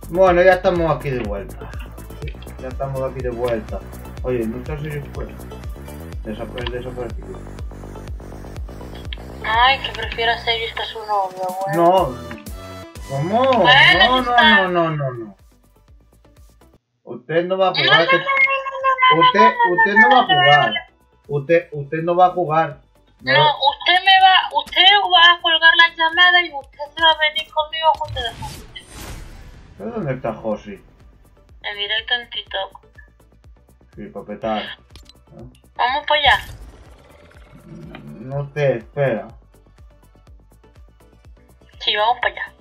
Bueno, ya estamos aquí de vuelta. Ya estamos aquí de vuelta. Oye, no estás serio fuera. Desaparecido. Ay, que prefiero ser yo que su novio, güey. No. ¿Cómo? Bueno, No. Usted no va a jugar. Usted no va a jugar. Usted no va a jugar. No, usted va a colgar la llamada y usted se va a venir conmigo junto de José. ¿Pero dónde está Josi? En directo en TikTok. Sí, para petar. Vamos para allá. No te espera. Sí, vamos para allá.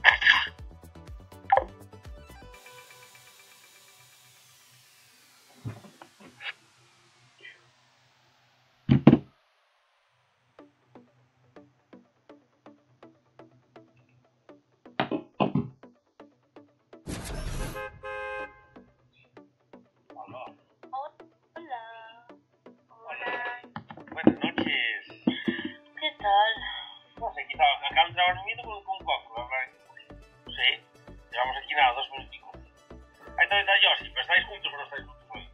Buenas noches. ¿Qué tal? Pues aquí acá de trabajar dormido con un coco, ¿verdad? Sí, llevamos aquí nada, 2 minuticos. Ahí también está Yoshi, pero estáis juntos o no estáis juntos hoy.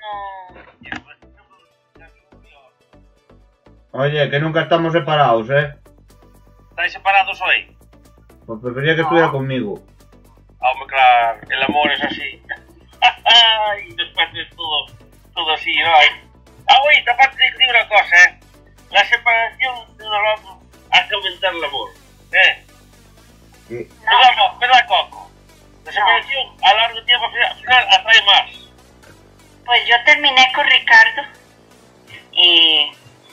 No. Oye, que nunca estamos separados, ¿Estáis separados hoy? Pues prefería que estuviera conmigo. Hombre, claro, el amor es así. Y después de todo así, ¿no? Ahorita, aparte de decir una cosa, la separación de uno al otro hace aumentar el amor, ¿Qué? ¿Verdad, Coco? La separación a largo tiempo al final atrae más. Pues yo terminé con Ricardo y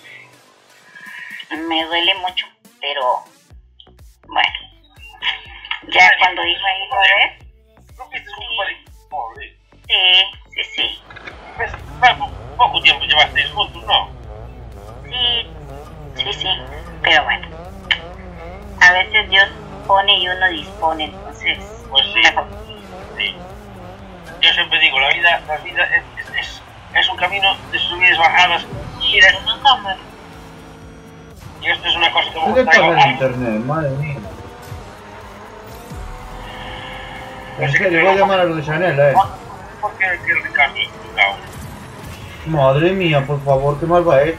me duele mucho, pero bueno, ya cuando iba a ir a ver, ¿No viste un palito pobre? sí, Pues, poco tiempo llevasteis juntos, ¿no? sí, pero bueno, a veces Dios pone y uno dispone, entonces, Pues sí, sí. Yo siempre digo, la vida es un camino de subidas y bajadas y Mira, una cámara. y esto es una cosa que ¿Qué te pasa en internet? Madre mía. En serio, voy a llamar a lo de Chanel, ¿Por qué el Ricardo es complicado? Madre mía, por favor, ¿qué mal va esto?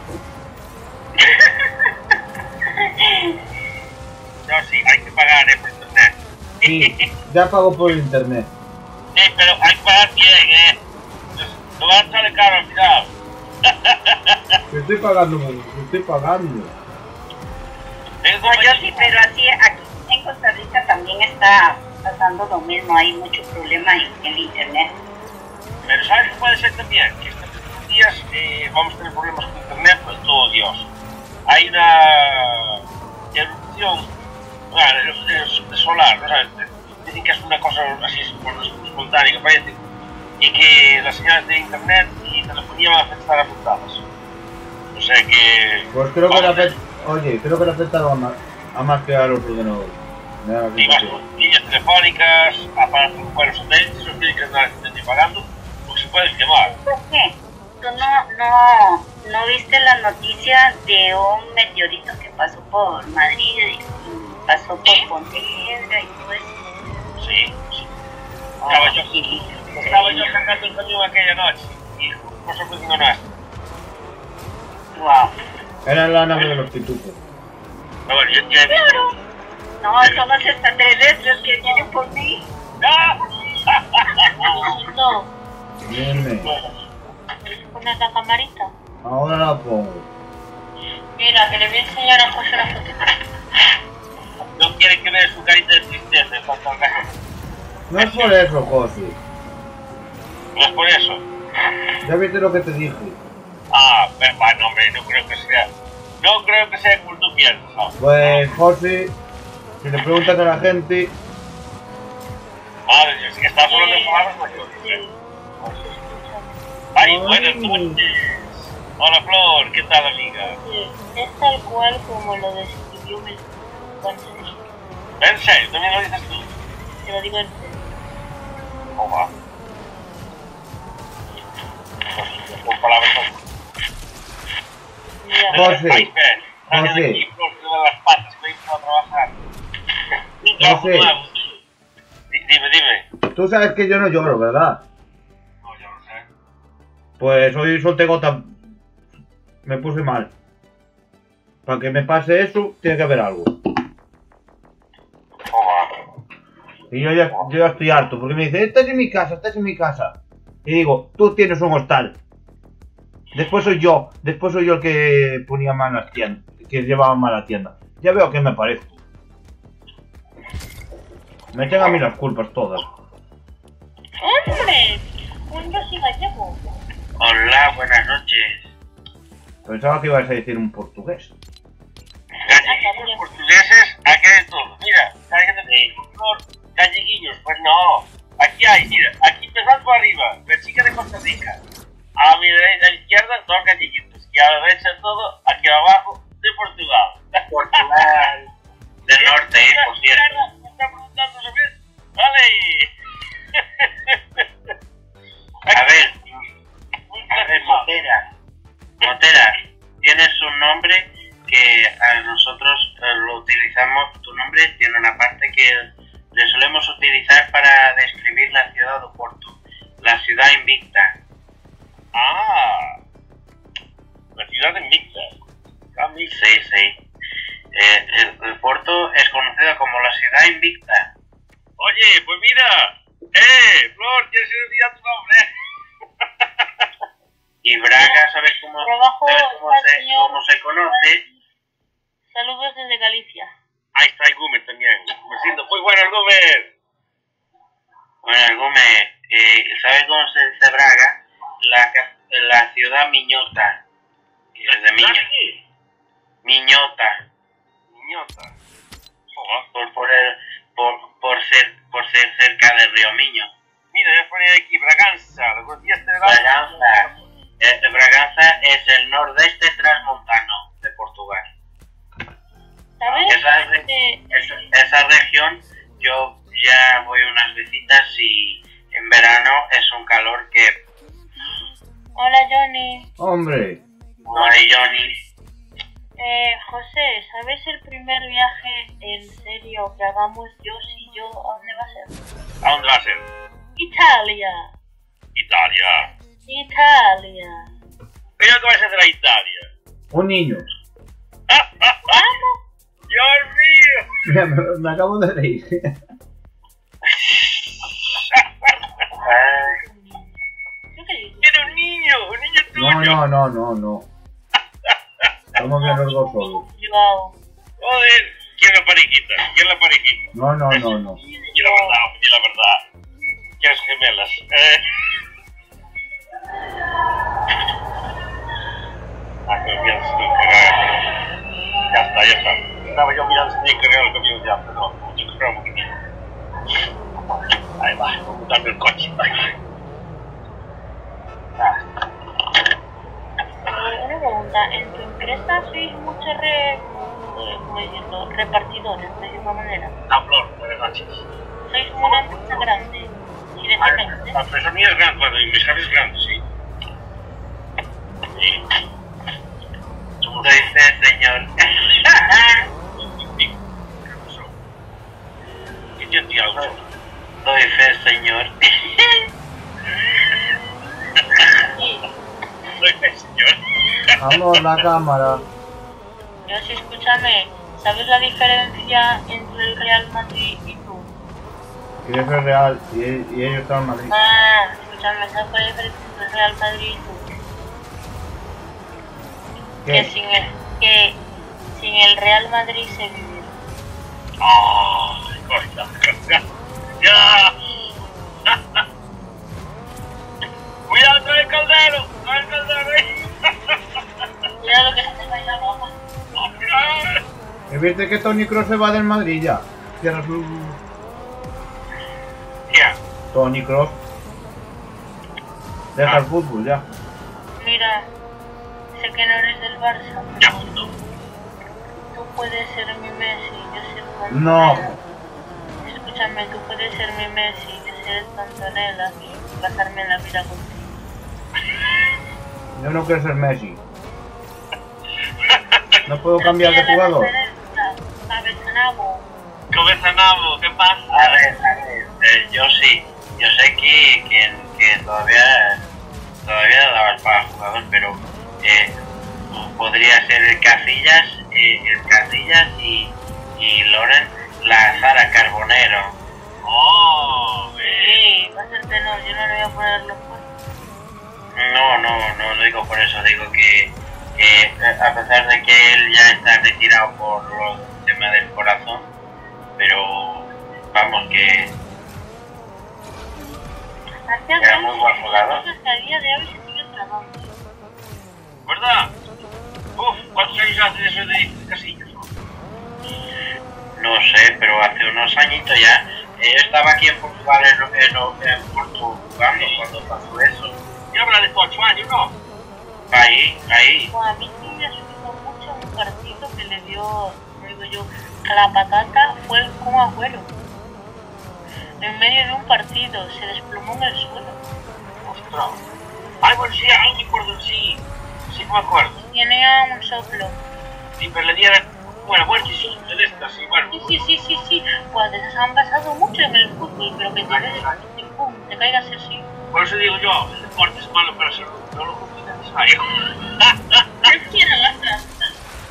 No, sí, hay que pagar por internet. Sí, ya pago por internet. Sí, pero hay que pagar bien, No va a echarle caro al final. Te estoy pagando, te estoy pagando. no, yo sí, pero así aquí en Costa Rica también está pasando lo mismo, hay mucho problema en el internet. Pero ¿sabes qué puede ser también? Que estos días vamos a tener problemas con internet, pues todo Dios. Hay una erupción de solar, ¿no sabes? Dicen que es una cosa así espontánea, parece, y que las señales de internet y telefonía van a estar afectadas. O sea que... Pues creo que le afecta. Oye, creo que le afectaron a más que al otro de nuevo. Y más líneas telefónicas, aparatos, bueno, satélites, los tienen que andar pagando, porque se pueden quemar. ¿Por qué? ¿Tú no viste la noticia de un meteorito que pasó por Madrid y pasó por Pontevedra y todo eso? Sí. Estaba yo cargando el camión aquella noche y por sorpresa no nace. Wow. Era la nave de los pitufos. Pero bueno, yo ya he visto... No, son los extraterrestres que vienen por mí. No. Dime. ¿Pones la camarita? Ahora la pongo. Mira, que le voy a enseñar a José una fotito. No quiere que vea su carita de tristeza en cuanto al caso. No es por eso, José. No es por eso. Ya viste lo que te dije. Ah, pero bueno, hombre, no creo que sea... No creo que sea como tú piensas, ¿sabes? Pues, José, si le preguntas a la gente. Madre, es que estás hablando de palabras mayores, Ay, buenas noches. Hola, Flor, ¿qué tal, amiga? Es tal cual como lo describió el francés. ¿En serio? ¿También lo dices tú? Te lo digo en serio. ¿Cómo va? Con palabras Mira, José, Ay, ven, sale de aquí, Flor, que me da las patas, que voy a trabajar. Un trabajo José. nuevo, tío. Dime. Tú sabes que yo no lloro, ¿verdad? No, yo no sé. Pues hoy solté gota. Me puse mal. Para que me pase eso, tiene que haber algo. Y yo ya estoy harto, porque me dice, estás en mi casa. Y digo, tú tienes un hostal. Después soy yo el que ponía mal las tiendas, que llevaba mal la tienda. Ya veo que me parezco. Me echan a mí las culpas todas. ¡Hombre! Un yo sí gallego. Hola, buenas noches. Pensaba que ibas a decir un portugués. Galleguillos, portugueses, aquí hay de todo. Mira, ¿sabes qué galleguillos? Pues no. Aquí hay, mira, aquí empezando por arriba, Bélgica de Costa Rica. A mi derecha, a la izquierda, dos galleguitos. Y a la derecha todo, aquí abajo, de Portugal. Portugal. Del norte, por cierto. ¿Me está preguntando otra vez? ¡Vale! A ver, Motera, tienes un nombre que a nosotros lo utilizamos. Tu nombre tiene una parte que le solemos utilizar para describir la ciudad de Oporto, la ciudad invicta. ¡Ah! La ciudad invicta. Sí. El Porto es conocido como la ciudad invicta. Oye, pues mira. Flor, ¿quieres olvidar tu nombre? Y Braga, ¿sabes cómo se conoce? Saludos desde Galicia. Ahí está el Gómez también. Me siento muy bueno el Gómez. Bueno, el Gómez, ¿sabes cómo se dice Braga? La ciudad miñota. Es de Miño. Miñota. Por ser cerca del río Miño. Mira, voy a poner aquí Braganza. Los días de Braganza. Braganza es el nordeste transmontano de Portugal. ¿Sabes? Esa región yo ya voy unas visitas y en verano es un calor que... Hola, Johnny. Hombre. Hola, Johnny. José, ¿sabes el primer viaje en serio que hagamos yo y yo? ¿A dónde va a ser? ¿A dónde va a ser? Italia. Italia. ¿Pero qué vas a hacer a Italia? Un niño. ¿Vamos? ¡Dios mío! Mira, me acabo de reír. ¿Yo qué digo? ¡Era un niño tuyo! No. Estamos bien los dos solos. Joder, ¿quién es la parejita? No. Y la verdad. ¿Quieres gemelas? Ya está. Estaba yo mirando si tenía que cargar el camión ya, pero no, tengo que esperar un poquitito. Ahí va, voy a montarme el coche. Una pregunta, ¿en tu empresa sois muchos repartidores, de alguna manera? Flor, buenas noches. ¿Sois una empresa grande? ¿Y de gente? La empresa mía es grande, bueno, y mi jefe es grande, sí. Sí. Lo dice, señor. ¿Qué te hacía algo? Lo dice, señor. Soy el señor. Vamos la cámara. Yo sí, escúchame, ¿sabes la diferencia entre el Real Madrid y tú? Que eso es real y ellos están en Madrid. Escúchame, ¿sabes cuál es la diferencia entre el Real Madrid y tú? ¿Qué? Que sin el Real Madrid se vive. ¡Ay, corta! ¡Ya! ¡Cuidado, trae el caldero! Cuidado que se te vaya la boca. ¿Y viste que Toni Kroos se va del Madrid ya? Cierra su... ¿Qué? Toni Kroos. Deja el fútbol ya. Mira, sé que no eres del Barça, Ya, pero punto. tú puedes ser mi Messi, yo soy el Cantonela. No. Escúchame, tú puedes ser mi Messi, yo soy el Cantonela y pasarme la vida contigo. Yo no quiero ser Messi. No puedo cambiar de jugador. Cabezanabo. Cabezanabo, ¿qué pasa? A ver, sí, yo sé que todavía dabas para jugador, pero podría ser el Casillas y Loren la Zara Carbonero. ¡Oh! Sí, va a ser tenor, yo no le voy a poner los cuernos. No lo digo por eso, digo que a pesar de que él ya está retirado por los temas del corazón, pero vamos que era muy buen jugador. Hasta el día de hoy se sigue tratando. ¿Verdad? Uf, ¿cuántos años hace de eso de Casillas? No sé, pero hace unos añitos ya. Yo estaba aquí en Portugal, en Porto jugando cuando pasó eso. Ya habrá de 8 años, ¿no? Ahí. Bueno, a mí sí me asustó mucho un partido que le dio, digo yo, a la patata, fue el Kun Agüero. En medio de un partido, se desplomó en el suelo. Ostras. Ay, bueno, sí, aún me acuerdo, sí que me acuerdo. Tenía un soplo. Sí, pero le dieron, bueno, sí, de estas, sí, bueno. Sí. Pues de esas han pasado mucho en el fútbol, pero que te des y pum, te caigas así. Por eso digo yo, el deporte es malo para ser no lo justo necesario. Prefiero las trampas.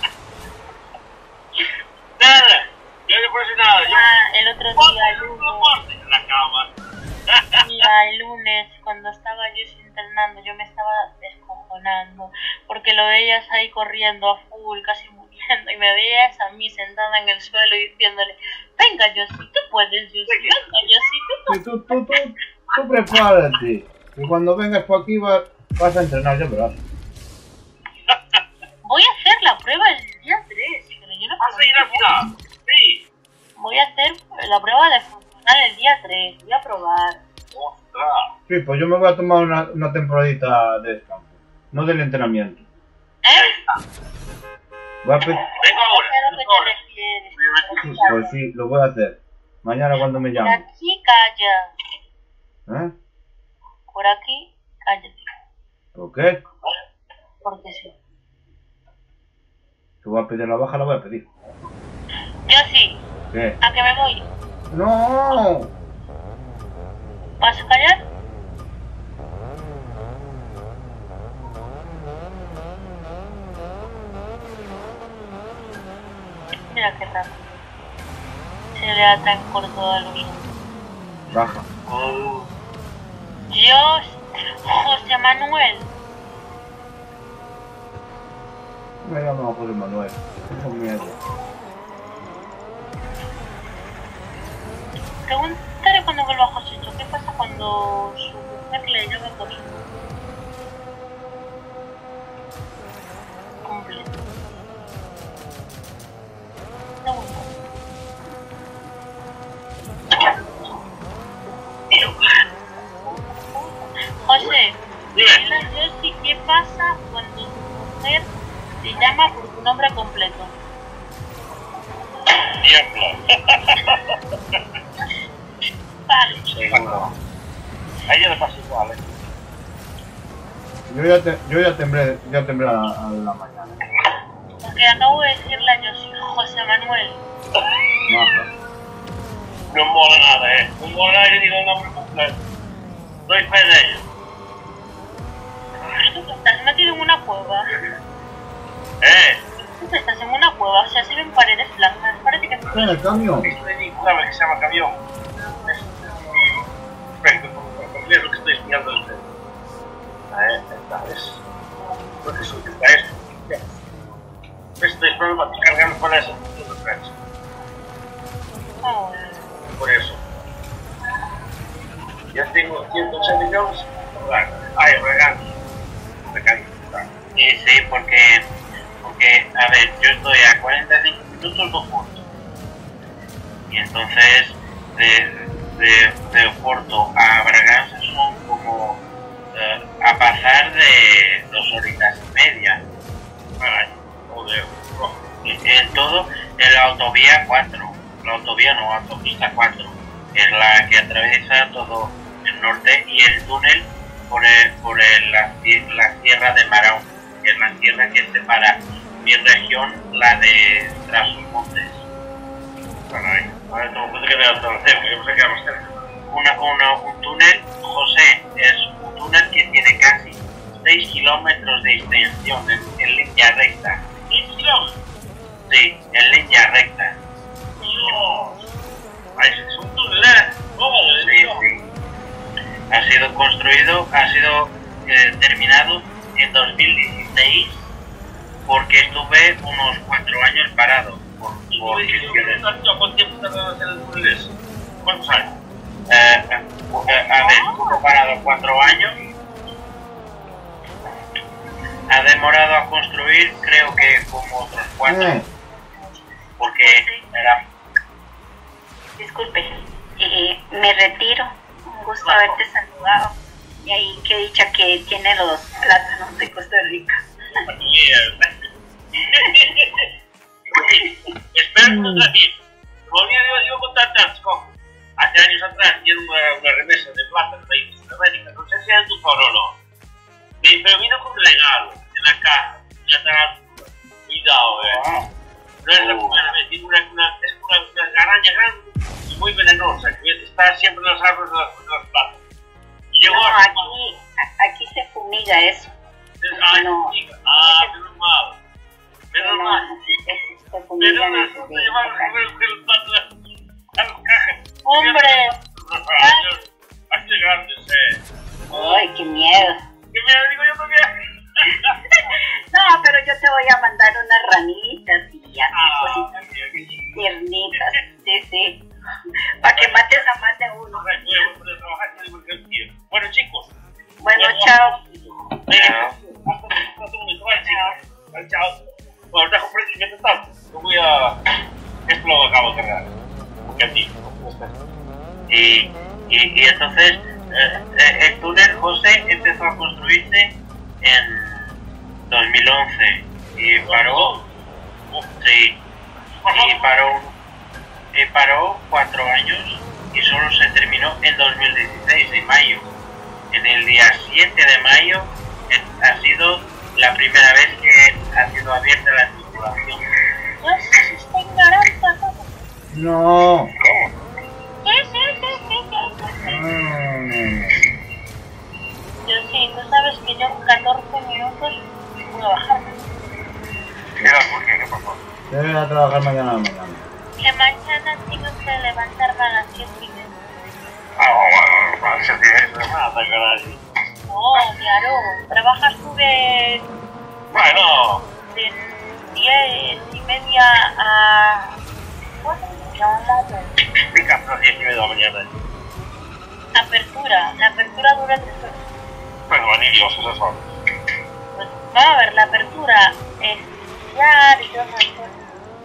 Nada, yo no por eso nada, yo... El otro día, el lunes, en la cama. mira, el lunes, cuando estaba yo entrenando, yo me estaba descojonando, porque lo veías ahí corriendo a full, casi muriendo, y me veías a mí sentada en el suelo diciéndole, venga, Josie, tú puedes, Josie, venga, Josie, tú puedes. Tú prepárate, que cuando vengas por aquí vas a entrenar, ya verás. Voy a hacer la prueba el día 3, pero yo no ¿Vas a ir al final? Sí. Voy a hacer la prueba de funcional el día 3, voy a probar. Ostras. Sí, pues yo me voy a tomar una temporadita de descanso, no del entrenamiento. Voy a Vengo ahora. ¿A lo que te refieres? Pues sí, lo voy a hacer. Mañana cuando me Por llamen. aquí calla, ¿Eh? por aquí cállate, ¿Por qué? porque sí. Si voy a pedir la baja, la voy a pedir. Yo sí, ¿Qué? ¿a que me voy? ¡No! ¿Vas a callar? Mira qué raro. Se le ata en corto a luz. Baja. Dios, José Manuel. Me llamo José Manuel. Tengo miedo. Pregúntale cuando vuelva a Josécho, ¿qué pasa cuando su mujer le llama por su completo? Pregunta. José, dile a Josie qué pasa cuando tu mujer te llama por tu nombre completo. Vale. Seguro. A ella le pasa igual, ¿eh? Yo ya temblé a la mañana. Porque acabo de decirle a Josie, José Manuel. Baja. No mola nada, ¿eh? No mola nada, yo digo el nombre completo. Doy fe de ello. Tú te estás metido en una cueva. Tú estás en una cueva, o sea, se ven paredes blancas. Parece que ¿Está en el camión? Esto de Nicolás que se llama camión. Perfecto, es lo que estoy enseñando a ustedes. Esta es. Porque es útil para esto. Estoy esperando para cargarlo para eso. Por eso. Ya tengo 180 millones. Ay, regalo. Sí, porque, a ver, yo estoy a 45 minutos de Oporto. Y entonces, de Oporto a Bragança son como a pasar de 2 horitas y media. Ay, joder. En todo, en la autovía 4. La autovía no, autopista 4. Que es la que atraviesa todo el norte y el túnel por la sierra de Marão, que es la sierra que separa mi región, la de Trás-os-Montes. Caray, ahora tengo que ver otra vez, yo pensé que era más cerca. un túnel, José, es un túnel que tiene casi 6 kilómetros de extensión en línea recta. ¿6 kilómetros? Sí, en línea recta. Dios. Ay, es un túnel, ¿eh? Sí. Ha sido construido, terminado en 2016 porque estuve unos 4 años parado por gestiones. ¿Cuánto tiempo tardan en hacer el túnel ese? ¿Cuántos años? A ver, estuvo parado 4 años. Ha demorado a construir, creo que como otros 4. Porque era... Disculpe, me retiro. Un gusto haberte saludado. Y ahí qué dicha que tiene los plátanos de Costa Rica. Espera que nos bien. Como yo contarte antes, cojo. Hace años atrás tiene una remesa de plátanos ahí en América. No sé si es tu foro o no. Pero vino con un regalo en la caja. Ya está. Cuidado, No es la primera vez. Tiene una araña grande y muy venenosa que está siempre en los árboles de las plantas. Y llegó No, a aquí se fumiga eso. Ay, No. menos mal. Menos mal. Se fumiga Pero antes no de se lleva sacar. el plato a la caja. Hombre, ¡Ay, qué grandes, Ay, qué miedo. ¿Qué me digo yo también? No, pero yo te voy a mandar unas ramitas y así cositas qué tiernitas. Sí. Para que mates a más de uno. Bueno, chicos. Bueno, chao. Venga. Chao. Bueno, dejo por aquí mientras tanto. Yo voy a... Esto lo acabo de cargar. Porque a ti. Y entonces el túnel, José, empezó a construirse en 2011 y paró. Sí. Y paró 4 años y solo se terminó en 2016, en mayo. En el día 7 de mayo ha sido la primera vez que ha sido abierta la circulación. yo estoy ignorante. No. Yo sí, tú sabes que yo en 14 minutos puedo bajarme. ¿Por qué? ¿Qué pasó? Yo voy a trabajar mañana a la mañana. Que mañana tengo que levantarme a las 7:30. Bueno, se tiene que nada, caray. No, claro, trabajas tú de Bueno, 10:30 a... ¿Cuándo me llaman? pica a las 10:30 de la mañana. Apertura. La apertura dura 3 horas. Bueno, anillos, esas son. Pues, vamos a ver, la apertura es ya y todas esas cosas.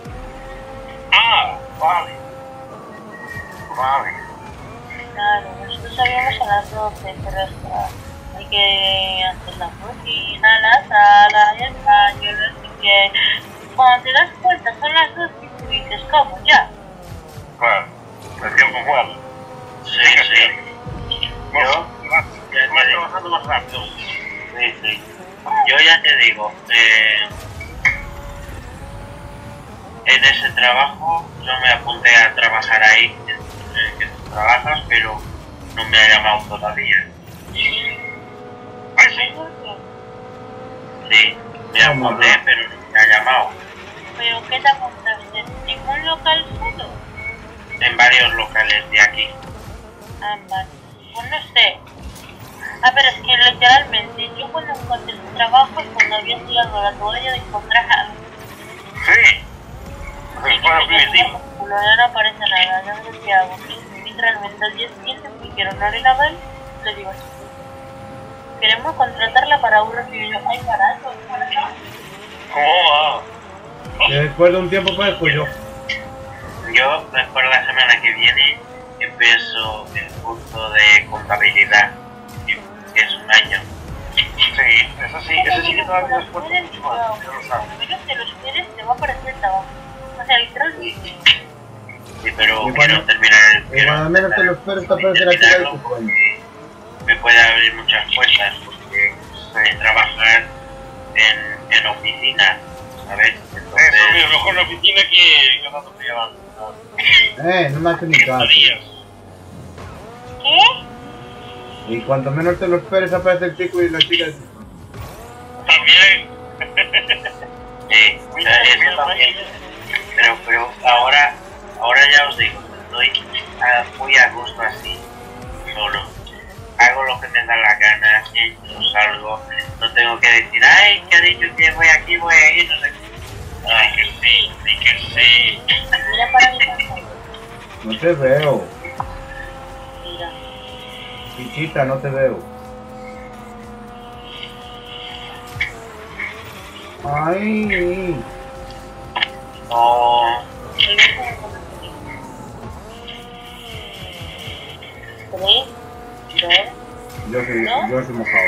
Vale. Claro, nosotros sabíamos a las 12, pero hasta hay que hacer la cocina, la sala, el baño, así que cuando te das cuenta son las 12 y tú dices, ¿cómo? Ya. Claro, el tiempo vuela. Sí. Yo, más trabajando más rápido. Sí. Yo ya te digo, en ese trabajo yo me apunté a trabajar ahí, en que tú trabajas, pero no me ha llamado todavía. Ay, sí. Sí, me apunté, pero no me ha llamado. ¿Pero qué te apuntaste? ¿En un local solo? En varios locales de aquí. Ah, vale. Pues no sé. A ver, es que literalmente yo cuando encontré este trabajo es cuando había tirado la toalla de encontrar algo. Sí. Pues para primitiva. Ya no aparece nada, yo no sé qué hago. Literalmente al día siguiente me dijeron, no haré nada, le digo así. Queremos contratarla para un retiro. Y yo, ay, para eso, ¿Cómo va? Y después de un tiempo, pues yo. Yo, después la semana que viene, empiezo el curso de contabilidad, que es un año. Sí, eso sí que todavía es fuerte. Ya lo sabes. a menos que los quieres, te va a aparecer el trabajo. O sea, literalmente. Sí, pero Y quiero cuando- terminar el... Y cuando menos te lo esperes, te aparece la tira de tu sueño. Me puede abrir muchas puertas, porque trabajar en oficina, ¿sabes? Entonces, Eso es mejor en la oficina que ganando regalando. No me hace ni caso. Días. ¿Qué? Y cuanto menos te lo esperes aparece el chico y la chica. También. Eso también. Pero ahora ya os digo, estoy muy a gusto así, solo. Hago lo que me da la gana, no salgo, no tengo que decir, ay, que ha dicho que voy aquí, voy ahí, no sé qué. Ay, que sí. Mira para mi casa. No te veo. Mira. Pichita, no te veo. Ay. No, Yo soy mojado.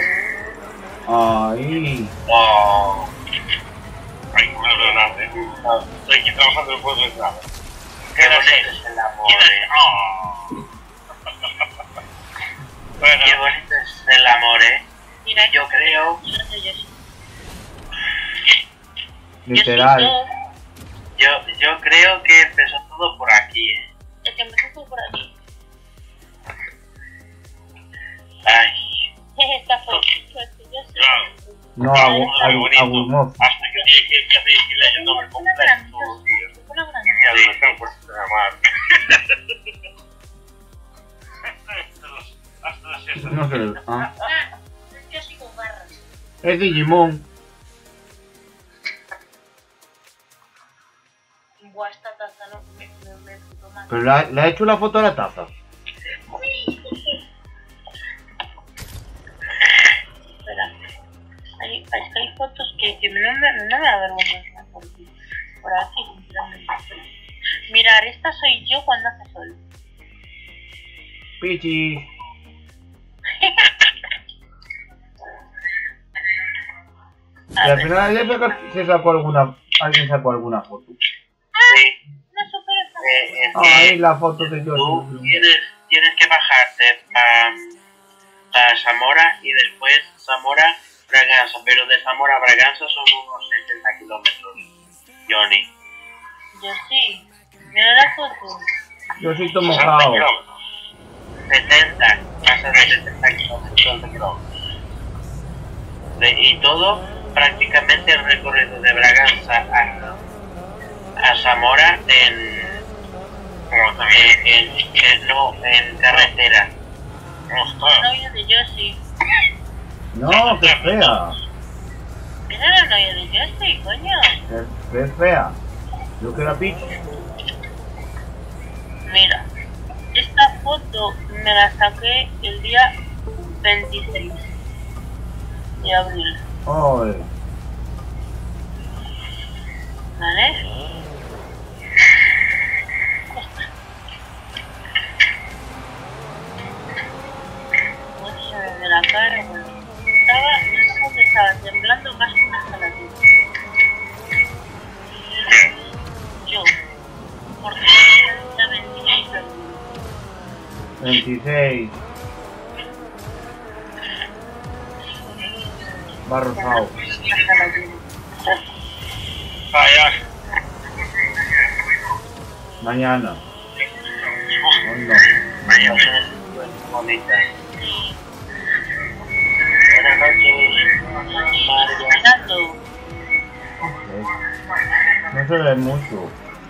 Ay. Oh. Ay, no veo nada. Estoy aquí trabajando, no puedo ver nada. qué bonito es el amor, Oh. Bueno, qué bonito es el amor, Mira, Yo creo, Literal. yo creo que empezó todo por aquí, Es que empezó por aquí. Ay, Esta fue. Yo sé. claro. No, Muy bonito. Agumov. Hasta que tiene que hacer que lea el nombre completo todos los días. Una gran. Ya lo están por llamar. Hasta las 6. No sé. Ah. Ah, yo así con garras. Es Digimon. Buah, esta taza no me puto mal. Pero le ha hecho la foto a la taza. Espera. Es que hay fotos que no me avergüenzan por aquí, sinceramente. Mirar, esta soy yo cuando hace sol. Pichi. Y al final alguien sacó alguna foto. sí. No supero Ahí la foto de yo. Tú tienes que bajarte a Zamora y después Zamora Braganza, pero de Zamora a Braganza son unos 70 kilómetros, Johnny. Yo sí. Mira la foto. Yo soy todo mojado. 70, pasa de 70 kilómetros. Y todo prácticamente el recorrido de Braganza a Zamora en carretera. Novia de Josie. No, que fea. Esa era la novia de Josie, coño. Que es fea. Yo que era Pichi. Mira, esta foto me la saqué el día 26 de abril, Ay. ¿vale? No se me ve la cara, bueno. Estaba temblando más que una saladilla. Yo, porque está 26 de abril. 26. Va rosado. Una saladilla. Vaya. Mañana. Onda. Bonita. Buenas noches, María. Mirando. No se ve mucho.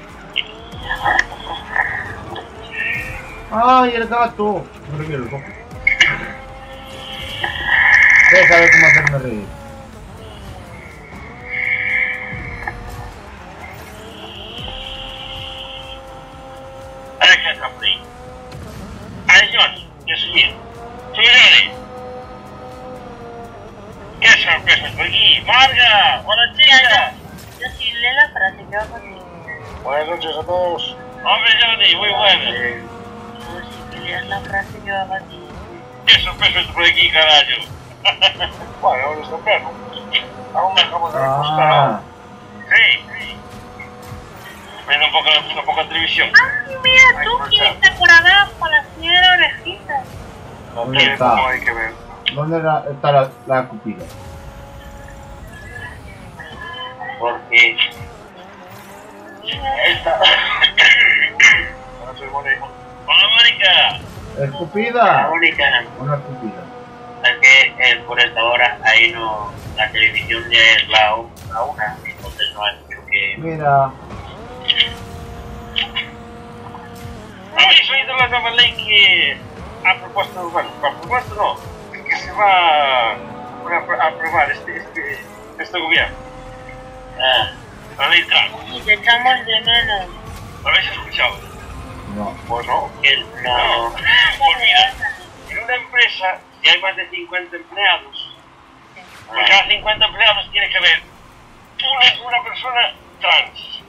¡Ay, el gato! No le quiero el cojo. Usted sabe cómo hacerme reír. Ahora que está por ahí. Johnny, yo soy bien. Soy Johnny. ¡Qué sorpresa estoy aquí! ¡Marga! ¡Hola, chica! Yo sí lee la frase que va contigo. Buenas noches a todos. Hombre, Johnny, muy buenas. Yo sí que leas la frase que va contigo. ¡Qué sorpresa estoy por aquí, carajo! Bueno, ahora es temprano. Aún me acabo de Ah, Sí. Viendo un poco de televisión. ¡Ay, mira tú! ¿Quién está por abajo? La señora Orejita. ¿dónde está? Hay que ver. ¿Dónde está la cupida? Porque esta... Hola, Mónica. Escupida. bonita. Una escupida. Es que por esta hora ahí no, la televisión ya es la una, entonces no hay mucho que... Mira. ¿Habéis oído la nueva ley que ha propuesto, bueno, ha propuesto no, que se va a aprobar este gobierno? La ley Trump. Y te echamos de menos. ¿Lo habéis escuchado? No. Pues no. No. Pues mira, en una empresa, si hay más de 50 empleados, por cada 50 empleados tiene que haber una persona trans.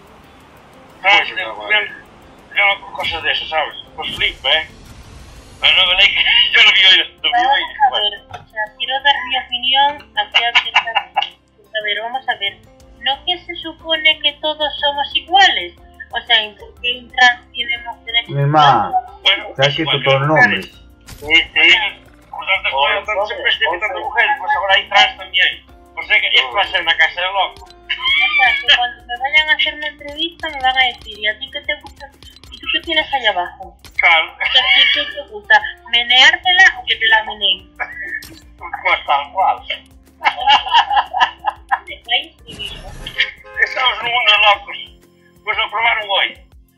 Cosas de esas, ¿sabes? Pues flipa, ¿eh? La nueva ley que yo lo vi hoy. Vamos a ver, o sea, quiero dar mi opinión aquí a ver, vamos a ver. ¿No que se supone que todos somos iguales? O sea, ¿por qué un trans tiene más derechos? Mi mamá. Bueno, Se ha escrito todos los nombres. Sí. Por tanto, siempre estoy tanta mujer, pues ahora hay trans también. O sea que esto va a ser una casa de locos. O sea, que cuando me vayan a hacer una entrevista me van a decir, ¿y a ti qué te gusta? ¿Y tú qué tienes allá abajo? Claro. O sea, ¿qué te gusta? ¿Meneártela o que te la meneen? Pues tal cual. De país civil. Estamos en un mundo de locos. Pues lo aprobaron hoy.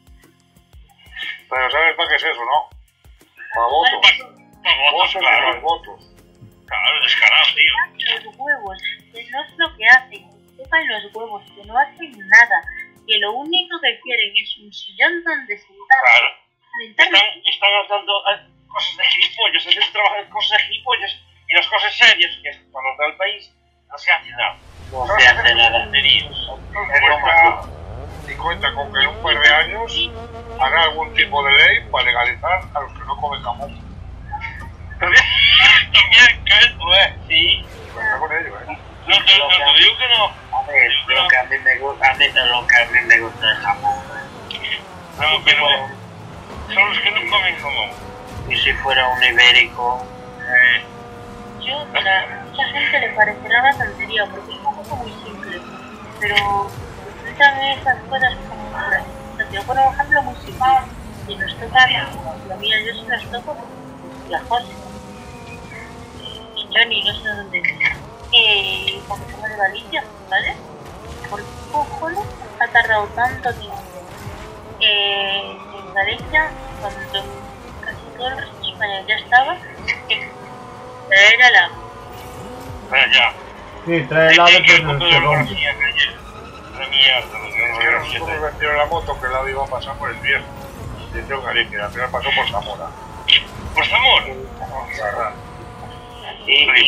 Pero ¿sabes para qué es eso, no? Para votos. Los votos, claro. Los votos. Claro, descarado, tío. Los huevos, que no es lo que hacen, sepan los huevos, que no hacen nada, que lo único que quieren es un sillón donde sentar. Claro. Están haciendo cosas de gilipollas, hacen trabajo en cosas de gilipollas y las cosas serias que es para los del país no se hace nada. No se hace nada. Y cuenta con que en un par de años hará algún tipo de ley para legalizar a los que no comen jamón. También, que esto, sí. Cuenta con ello, No te digo que no. A ver, lo que a mí me gusta, es jamón. No, pero son los que no comen jamón. Y si fuera un ibérico... Yo, mira, a mucha gente le parecerá una tontería, porque es una cosa muy simple, pero utilizan esas cosas como por ejemplo, por un ejemplo muy simple, si nos toca, lo mira, yo si nos toco, la José, y Johnny, no sé dónde es, porque somos de Galicia, ¿vale? ¿Por qué cojones ha tardado tanto tiempo? En Galicia, cuando casi todo el resto de España ya estaba, traer al agua. Ya. Sí, trae el ave, pero no se rompe. La mierda, Nosotros vendieron la moto que el lado iba a pasar por el viernes. Y yo en Galicia, al final pasó por Zamora. Por favor. Y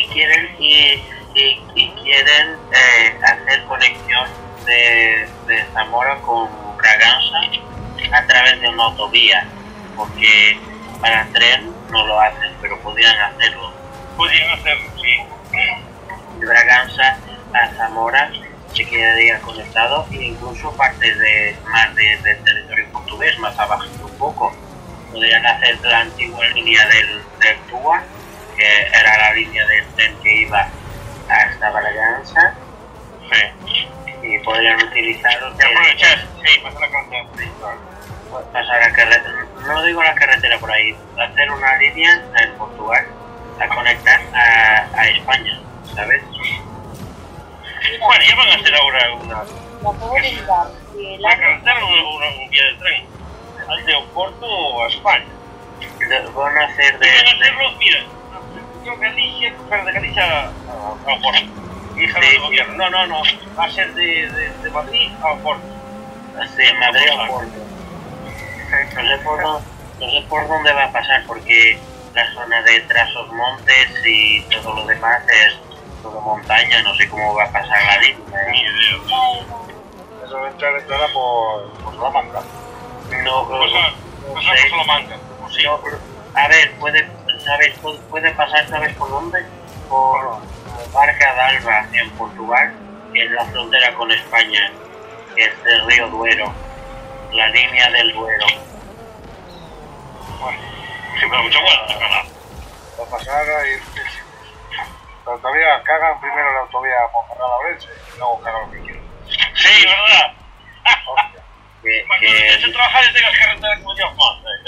quieren hacer conexión de Zamora con Braganza a través de una autovía, porque para tren no lo hacen, pero podrían hacerlo. Podrían hacerlo, sí. De Braganza a Zamora se quedaría conectado e incluso parte del territorio portugués, más abajo un poco. Podrían hacer la antigua línea del Tua, que era la línea del tren que iba hasta Braganza. Sí. Y podrían utilizarlo. Y aprovechar, sí, pasar la carretera. Pasar la carretera, no digo la carretera por ahí, hacer una línea en Portugal a conectar a España, ¿sabes? Bueno, ya van a hacer ahora una acabo de mirar, la carretera o un vía de tren. Al de Oporto o a España. Van a hacer Van a hacerlo, mira, yo Galicia, pero de Galicia a Oporto. Hija del gobierno. No, va a ser de Madrid a Oporto. De Madrid a Oporto. No sé por dónde va a pasar, porque la zona de Trasos Montes y todo lo demás es todo montaña, no sé cómo va a pasar la línea. Eso entrará por Salamanca. No, Pues sé. Salamanca. Sí. No, a ver, puede pasar, ¿sabes por dónde? Por Barca d'Alba en Portugal, que es la frontera con España, que es el río Duero, la línea del Duero. Bueno, sí, pero mucha vuelta, ¿verdad? Va a pasar ahí. Pero todavía cagan primero la autovía Ponferrada-Orense y luego cagan lo que quieran. Sí, ¿verdad? Hostia. Que Cuando estés a trabajar y tengas carretera como yo,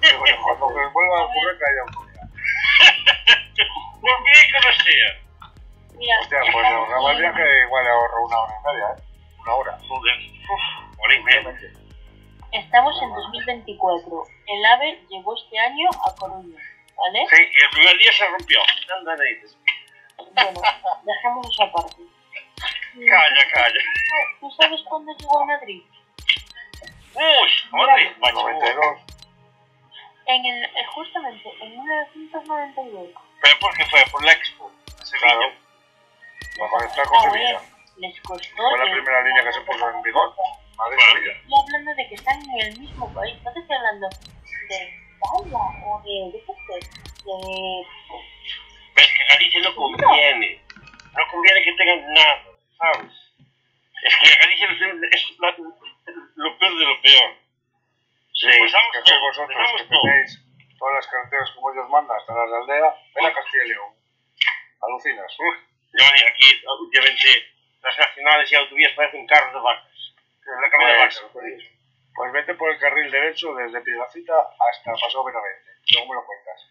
Bueno, cuando me vuelva a ocurrir que haya autovía. Por mí que no sea. Mira, Hostia, pues ahorraba el viaje, igual le ahorro 1 hora y media, ¿eh? 1 hora. Joder. Hora y media. estamos en 2024. El AVE llegó este año a Coruña, ¿vale? Sí, y el primer día se rompió. Anda, narices. Bueno, dejemos eso aparte. Calla. ¿Tú sabes cuándo llegó a Madrid? Uy, madre, macho. 92. Justamente en 1992. ¿Pero por qué fue? ¿Por la Expo? Claro. Para conectar con A Sevilla. ver, les costó. Fue la primera línea que se puso en vigor. Madrid, Sevilla. Estoy hablando de que están en el mismo país. No te estoy hablando de Italia o de qué sé, de... Ves que a Galicia no conviene. No conviene que tengan nada, ¿sabes? Es que Galicia es lo peor de lo peor. Sí, Pasamos Que todo, sois vosotros pasamos que todo. tenéis todas las carreteras como Dios manda hasta las de aldea. Ven a Castilla y León. Alucinas. Johnny, aquí últimamente las nacionales y autovías parecen carros de vacas. La cama de vacas, lo que he dicho. Pues vete por el carril derecho desde Piedrafita hasta Paso Benavente. Luego me lo cuentas.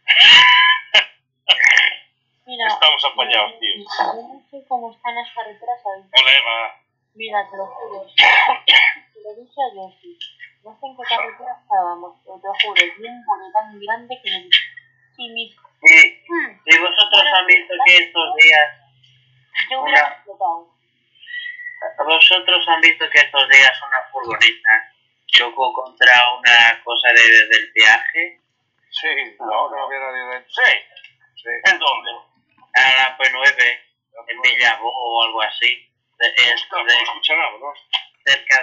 Mira, Estamos apañados, tío. yo no sé cómo están las carreteras ahí. Hola, Eva. Mira, te lo juro. Te lo dije a Jessy. No sé en qué carretera estábamos, pero te lo juro, es un bolo tan grande que me dije. Y mis... Y vosotros han visto que estos días, Yo hubiera explotado. vosotros han visto que estos días una furgoneta chocó contra una cosa del peaje Sí, no había nadie dentro. Sí. Sí. ¿En dónde? a la P9 en Villabó o algo así, No escucha nada, ¿no? cerca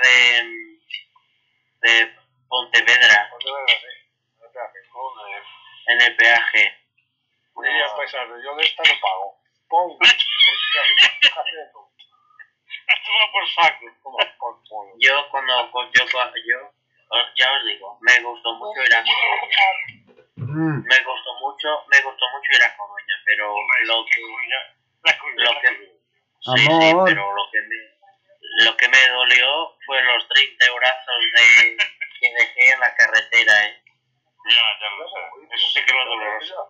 de Pontevedra, Pontevedra, sí. En el peaje. Joder. en el peaje. Dirías paisano, yo de esta no pago. ¡Pum! Toma por saco. Yo ya os digo, me gustó mucho ir a Coruña. Me gustó mucho ir a Coruña, pero lo que sí, Amor. pero lo que me dolió fue los 30 eurazos que dejé en la carretera, Ya lo sé. Eso sí que no es doloroso.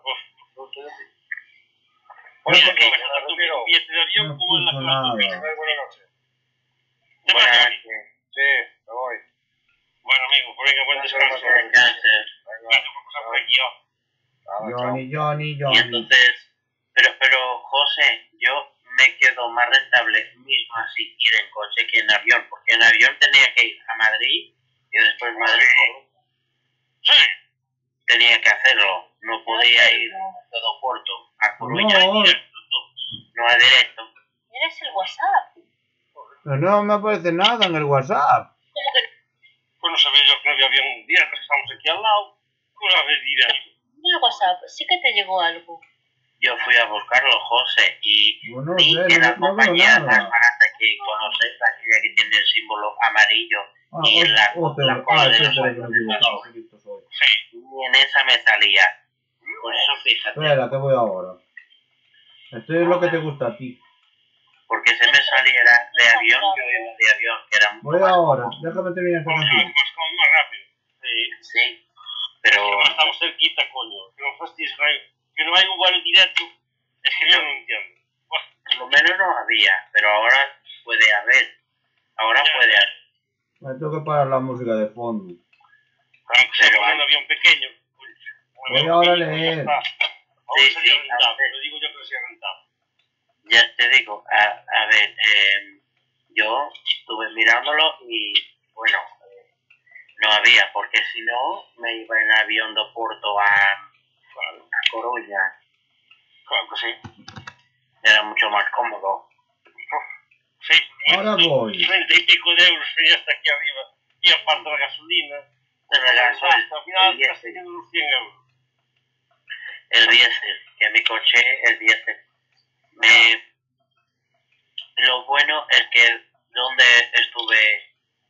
Oye, Oye, que que me me tu retiro. billete de avión No como en la puso clase. nada. Buenas noches. Buenas noches. Sí, me voy. Bueno, amigo, pues venga, buen descanso. Gracias. Gracias por pasar por aquí, ¿no? Nada, chao. Johnny. Y entonces, pero José, yo me quedo más rentable mismo así ir en coche que en avión, porque en avión tenía que ir a Madrid y después Madrid Sí. tenía que hacerlo, no podía ir todo corto a Coruña, Amor. no a directo. Eres el WhatsApp. Pero no me aparece nada en el WhatsApp. Pues no sabía yo que no había avión un día, que estamos aquí al lado. Pues a ver, directo. En el WhatsApp sí que te llegó algo. Yo fui a buscarlo, José, y Bueno, no vi sé, que la no veo compañía más nada. barata que conoces, aquella que tiene el símbolo amarillo, y en la cola de sí, los pero que me he ojos equivocado, qué listo soy. Sí. y en esa me salía. Por eso fíjate, Espera, que voy ahora. Esto es lo que te gusta a ti. porque si me saliera de avión, yo iba de avión, que era mucho Voy más ahora, cómodo. déjame terminar esta Pues canción. como más rápido. Sí. Sí, Pero pero no estamos cerquita, coño. Que no fuiste a Israel. Que no hay un vuelo directo. Es que yo no entiendo. Bueno, por lo menos no había, pero ahora puede haber. Ahora Ya. puede haber. Me tengo que parar la música de fondo. aunque sea con un avión pequeño. Pues, un Voy avión ahora a pequeño, pues ya leer. está. Ahora Sí, sería sí, rentable. antes. Lo digo yo que sería rentable. Ya te digo, a ver, yo estuve mirándolo y bueno, no había, porque si no me iba en avión de Porto a Coruña, Claro que sí. era mucho más cómodo. Sí. Ahora voy. 30 y pico de euros y hasta aquí arriba. Y aparte la gasolina. El gasoil, Al final el diésel. casi unos 100 euros. El diésel, que mi coche es diésel. Lo bueno es que donde estuve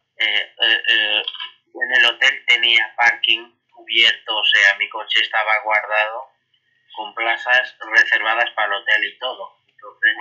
en el hotel tenía parking cubierto, o sea, mi coche estaba guardado con plazas reservadas para el hotel y todo. Entonces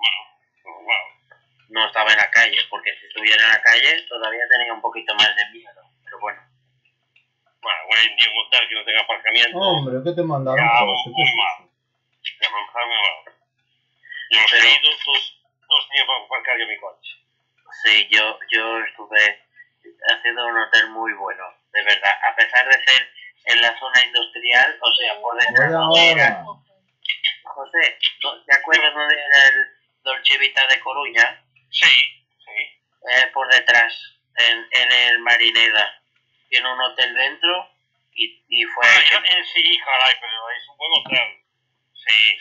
no estaba en la calle, porque si estuviera en la calle todavía tenía un poquito más de miedo, pero bueno. Bueno, voy a un hotel que no tenga aparcamiento. Hombre, ¿qué te mandaron? Ya, José? ¿Qué muy es mal. eso? Ya me gusta muy mal. Yo los he ido, todos tenían para aparcar yo mi coche. Sí, yo estuve haciendo un hotel muy bueno, de verdad. A pesar de ser en la zona industrial, o sea, por detrás Voy donde era... ahora. José, ¿te acuerdas dónde era el Dolce Vita de Coruña? Sí, sí. Por detrás, en el Marineda. Tiene un hotel dentro y fue... Sí, caray, pero es un buen hotel. Sí.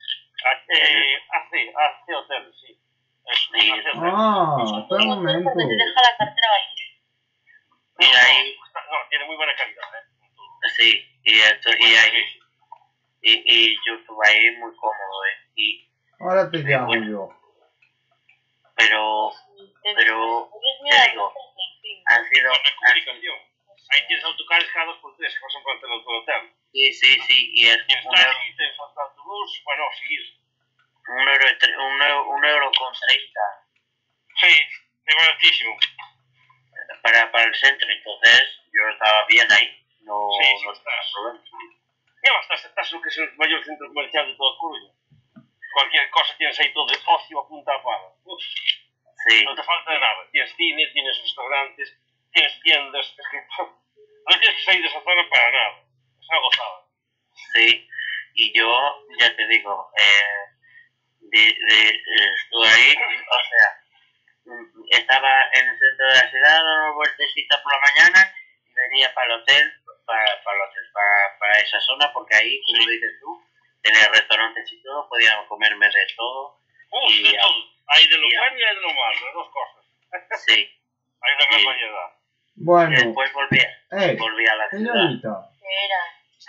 Hace hotel, sí. Es un Sí. hace hotel. Espera un momento. Te deja la cartera vacía. Mira ahí, No, tiene muy buena calidad, sí, y yo estuve ahí muy cómodo, Ahora te llamo yo. pero te digo, han sido... Buena comunicación. Ahí tienes autocares cada 2 por 3 que pasan por el hotel. Sí, y es Tienes taxi, tienes autobús, bueno, seguir. €1 con 30 Sí, es baratísimo. para el centro, entonces yo estaba bien ahí, no Sí, tenía estás. problema. Ya estás lo que es el mayor centro comercial de toda Coruña. Cualquier cosa tienes ahí todo de ocio a punta a pala. Sí, No te falta de nada. Tienes cine, tienes restaurantes, tienes tiendas. Es que no tienes que salir de esa zona para nada. Es una gozada. sí, y yo, ya te digo, estuve ahí, o sea, estaba en el centro de la ciudad, dando una vueltecita por la mañana y venía para el hotel, para esa zona, porque ahí, como dices tú, tenía restaurantes y todo, podía comerme de todo. Y, De todo. Hay de lo y- bueno y hay de lo malo, las dos cosas. Sí, Hay una gran Sí. variedad. y Bueno, después volví a la ciudad. señorita. Espera.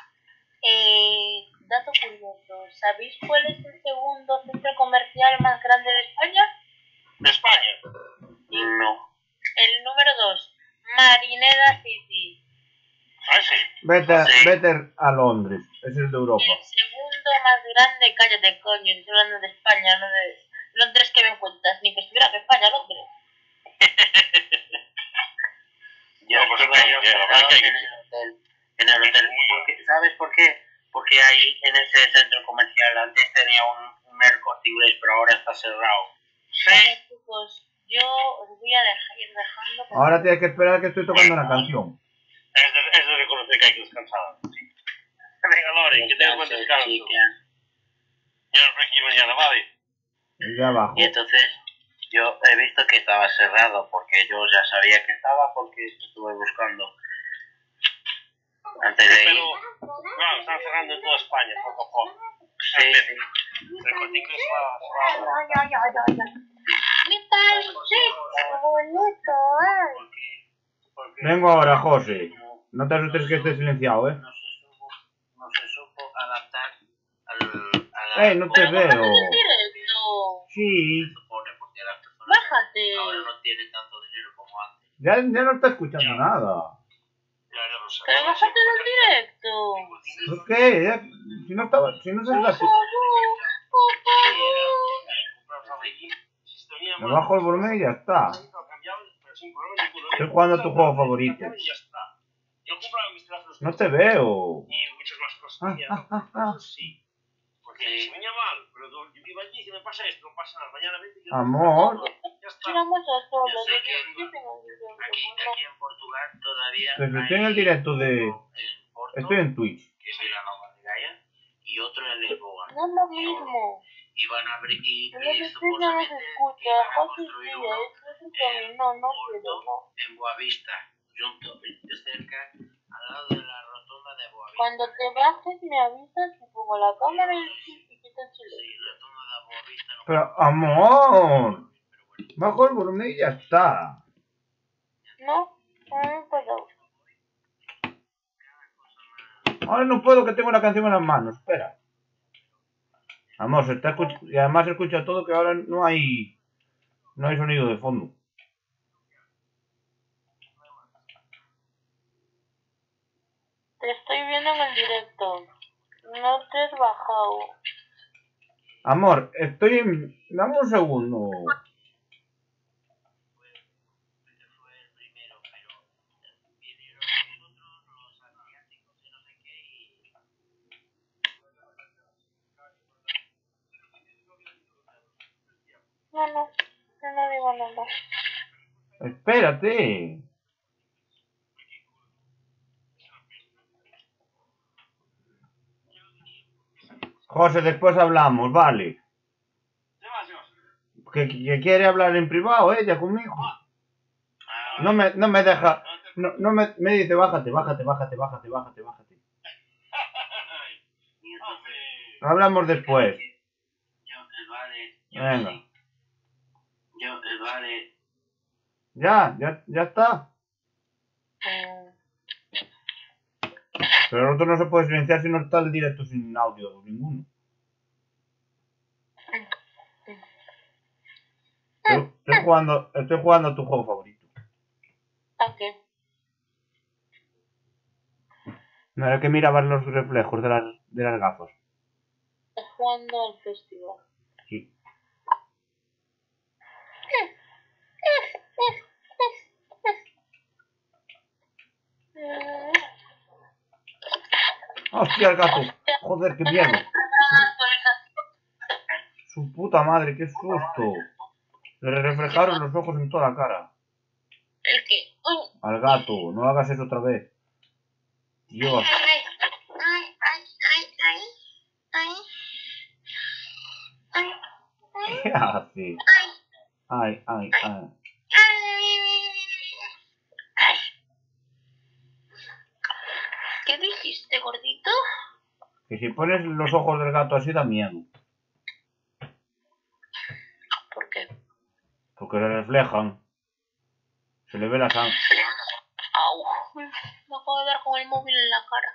Dato curioso. ¿Sabéis cuál es el segundo centro comercial más grande de España? De España. No, El número 2. Marineda City. Ah, sí. Vete a Londres. Es el de Europa. El segundo más grande, cállate coño, estoy hablando de España, no de Londres, que me cuentas, ni que estuviera en España, Londres. yo No, pues estuve aquí, hospedado aquí. en el hotel. ¿Sabes por qué? Porque ahí, en ese centro comercial, antes tenía un Corte Inglés, pero ahora está cerrado. Sí. Bueno, chicos, yo os voy a ir dejando. porque- Ahora tienes que esperar que estoy tocando una canción. Es de reconocer que hay que descansar. Sí. Venga, Lore, que tenga buen descanso. Chica. Ya nos vemos aquí mañana, ¿vale? Ya abajo. Y entonces yo he visto que estaba cerrado, porque yo ya sabía que estaba, porque estuve buscando antes de ir. Pero, claro, están cerrando en toda España, poco a poco. Sí. El Corte Inglés va ¿Qué tal? Sí, qué bonito, Porque Vengo ahora, José. No te asustes que esté silenciado, ¿eh? no se supo adaptar a la... No te Pero bájate veo. del directo. Sí. se supone, porque las personas Bájate. ahora no tienen tanto dinero como antes. Ya no está escuchando nada. Pero bájate del directo. ¿Por qué? Si no estaba... Si no se está escuchando... Me bajo el volumen y ya está. Estoy jugando a tu juego favorito. No te veo. Y muchas más cosas. Sí. Porque Sí. se venía mal, pero yo iba allí y se me pasa esto, no pasa nada. Mañana vente y yo... Amor. Ya está. Tiramos a todos. Yo sé que aquí en Portugal todavía Pero estoy en el directo de... en Porto, Estoy en Twitch. que es la Nova de Gaia, y otro en Lisboa. No es lo mismo. Y van a abrir, y No se supuestamente escucha. iban a José, construir sí, uno es un camino, no quiero, no. en Boavista, cerca, al lado de la rotonda de Boavista. Cuando te bajes me avisas y pongo la cámara y quita el Sí, chile. la rotonda de Boavista no. Pero, amor. Bajo el volumen y ya está. No, no me puedo. Ahora no puedo, que tengo una canción en las manos. Espera. Amor, se está escuchando... Y además se escucha todo, que ahora no hay... No hay sonido de fondo. Te estoy viendo en el directo. No te has bajado. Amor, estoy en... Dame un segundo. Fue el primero, pero vinieron nosotros, los No, no. Yo no digo nada. Espérate. José, después hablamos, vale. Que quiere hablar en privado ella conmigo. No me deja. Me dice, bájate. Hablamos después. Venga. Ya está. Pero el otro no se puede silenciar si no está el directo sin audio ninguno. Estoy jugando a tu juego favorito. ¿A qué? No era que mirabas los reflejos de las gafas. Estoy jugando al festival. Sí. ¡Hostia, el gato! ¡Joder, qué miedo! Su puta madre, qué susto. Le reflejaron los ojos en toda la cara. ¿El qué? Uy. Al gato, no hagas eso otra vez. Dios. ¿Qué hace? Ay. ¿Qué dijiste, gordito? Que si pones los ojos del gato así da miedo. ¿Por qué? Porque le reflejan. Se le ve la sangre. Au. Me acabo de dar con el móvil en la cara.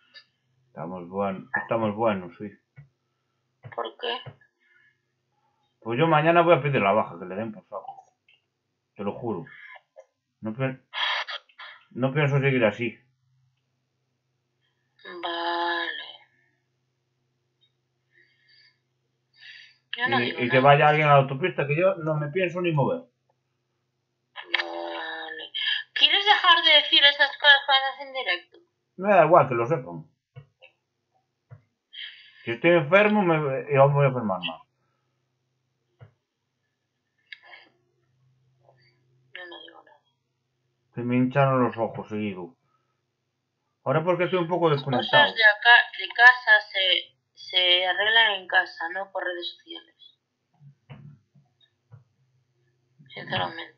Estamos buenos, sí. ¿Por qué? Pues yo mañana voy a pedir la baja, que le den por saco. Te lo juro. No pienso seguir así. Vale. Yo no digo Y nada. que vaya alguien a la autopista, que yo no me pienso ni mover. Vale. ¿Quieres dejar de decir esas cosas en directo? Me da igual que lo sepan. Si estoy enfermo, yo me voy a enfermar más. Yo no digo nada. Que me hincharon los ojos seguido. Ahora porque estoy un poco desconectado. Cosas de casa se arreglan en casa, no por redes sociales. Sinceramente.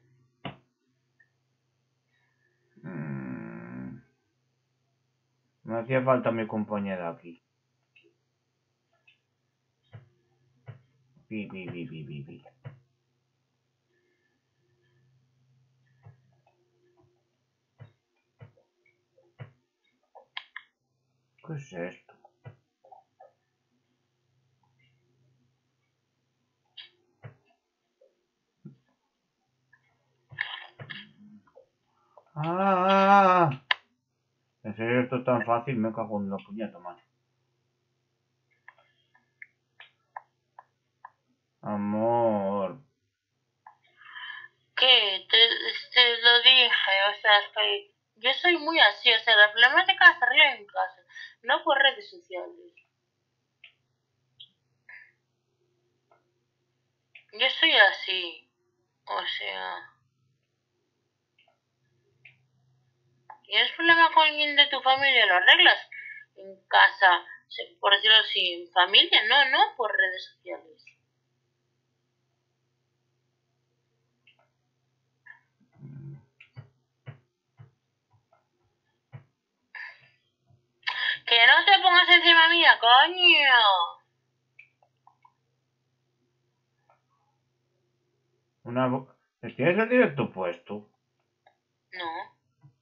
Me hacía falta mi compañera aquí. Pi. ¿Qué es esto? ¡Ah! ¿En serio esto es tan fácil? Me cago en la puñeta, man. Amor. ¿Qué? Te lo dije, o sea, es que yo soy muy así, o sea, las problemáticas se arreglan en casa, no por redes sociales. Yo soy así, o sea... ¿Tienes problema con alguien de tu familia? ¿Lo arreglas en casa? Por decirlo así, en familia, no por redes sociales. ¡Que no te pongas encima mía, coño! ¿Tienes el directo puesto? No.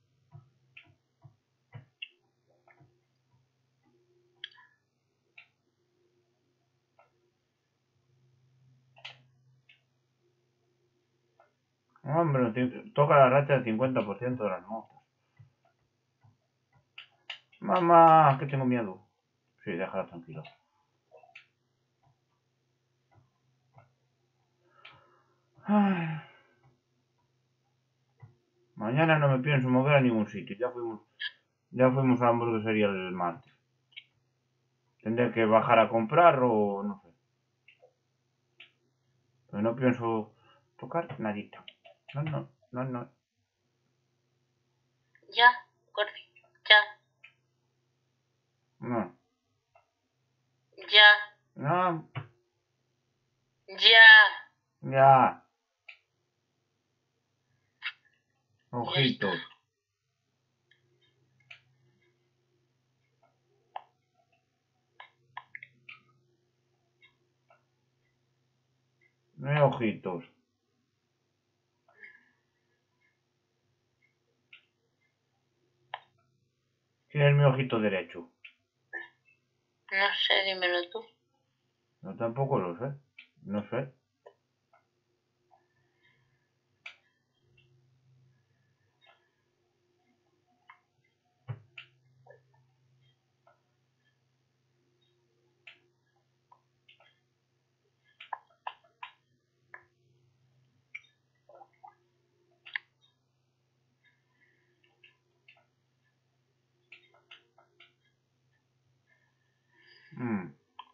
Hombre, toca la racha del 50% de las notas. Mamá, que tengo miedo. Sí, déjala tranquila. Ay. Mañana no me pienso mover a ningún sitio. Ya fuimos a la hamburguesería el martes. Tendré que bajar a comprar o no sé. Pero no pienso tocar nadita. No. Ya, Gordi, ya, No. ya, No. ya. Ya. Ojitos. No hay ojitos. ¿Quién es mi ojito derecho? No sé, dímelo tú. No, tampoco lo sé. No sé. Mm.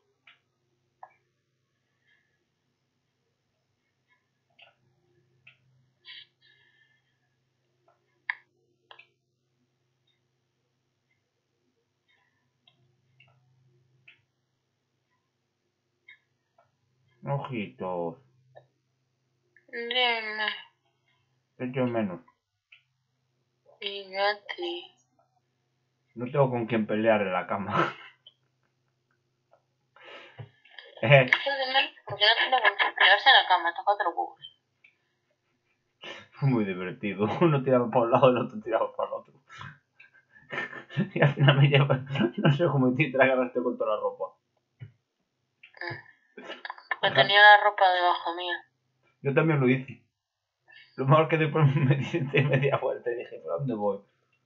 Ojitos. Dime, Echo menos. y yo a ti. No tengo con quién pelear en la cama. Eso dime, porque no tiene con qué pelearse en la cama, toca otro huevos. Fue muy divertido. Uno tiraba para un lado, el otro tiraba para el otro. Y al final me lleva. No sé cómo te tragaste con toda la ropa. Porque tenía la ropa debajo mía. Yo también lo hice. Lo mejor que después me di media vuelta y dije, ¿para dónde voy?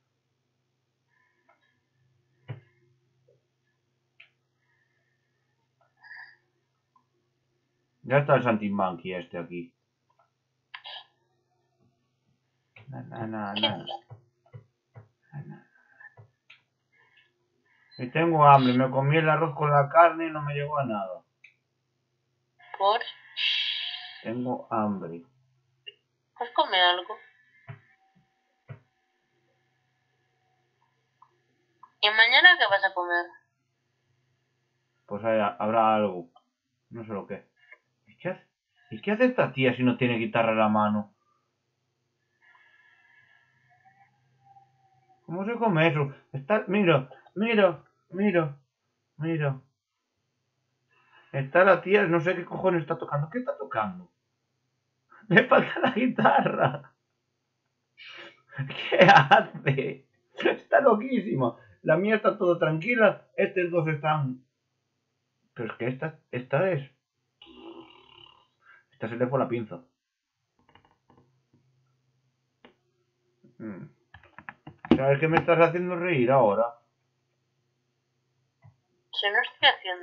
Ya está el Santimanqui este aquí. Y tengo hambre, me comí el arroz con la carne y no me llegó a nada. ¿Por? Tengo hambre. Pues come algo. ¿Y mañana qué vas a comer? Pues habrá algo. No sé lo que. ¿Y qué hace esta tía si no tiene guitarra en la mano? ¿Cómo se come eso? Está. Mira. Está la tía, no sé qué cojones está tocando. ¿Qué está tocando? Le falta la guitarra. ¿Qué hace? Está loquísima. La mía está todo tranquila. Estos dos están. Pero es que esta es. Esta se le fue la pinza. ¿Sabes qué me estás haciendo reír ahora? Si no estoy haciendo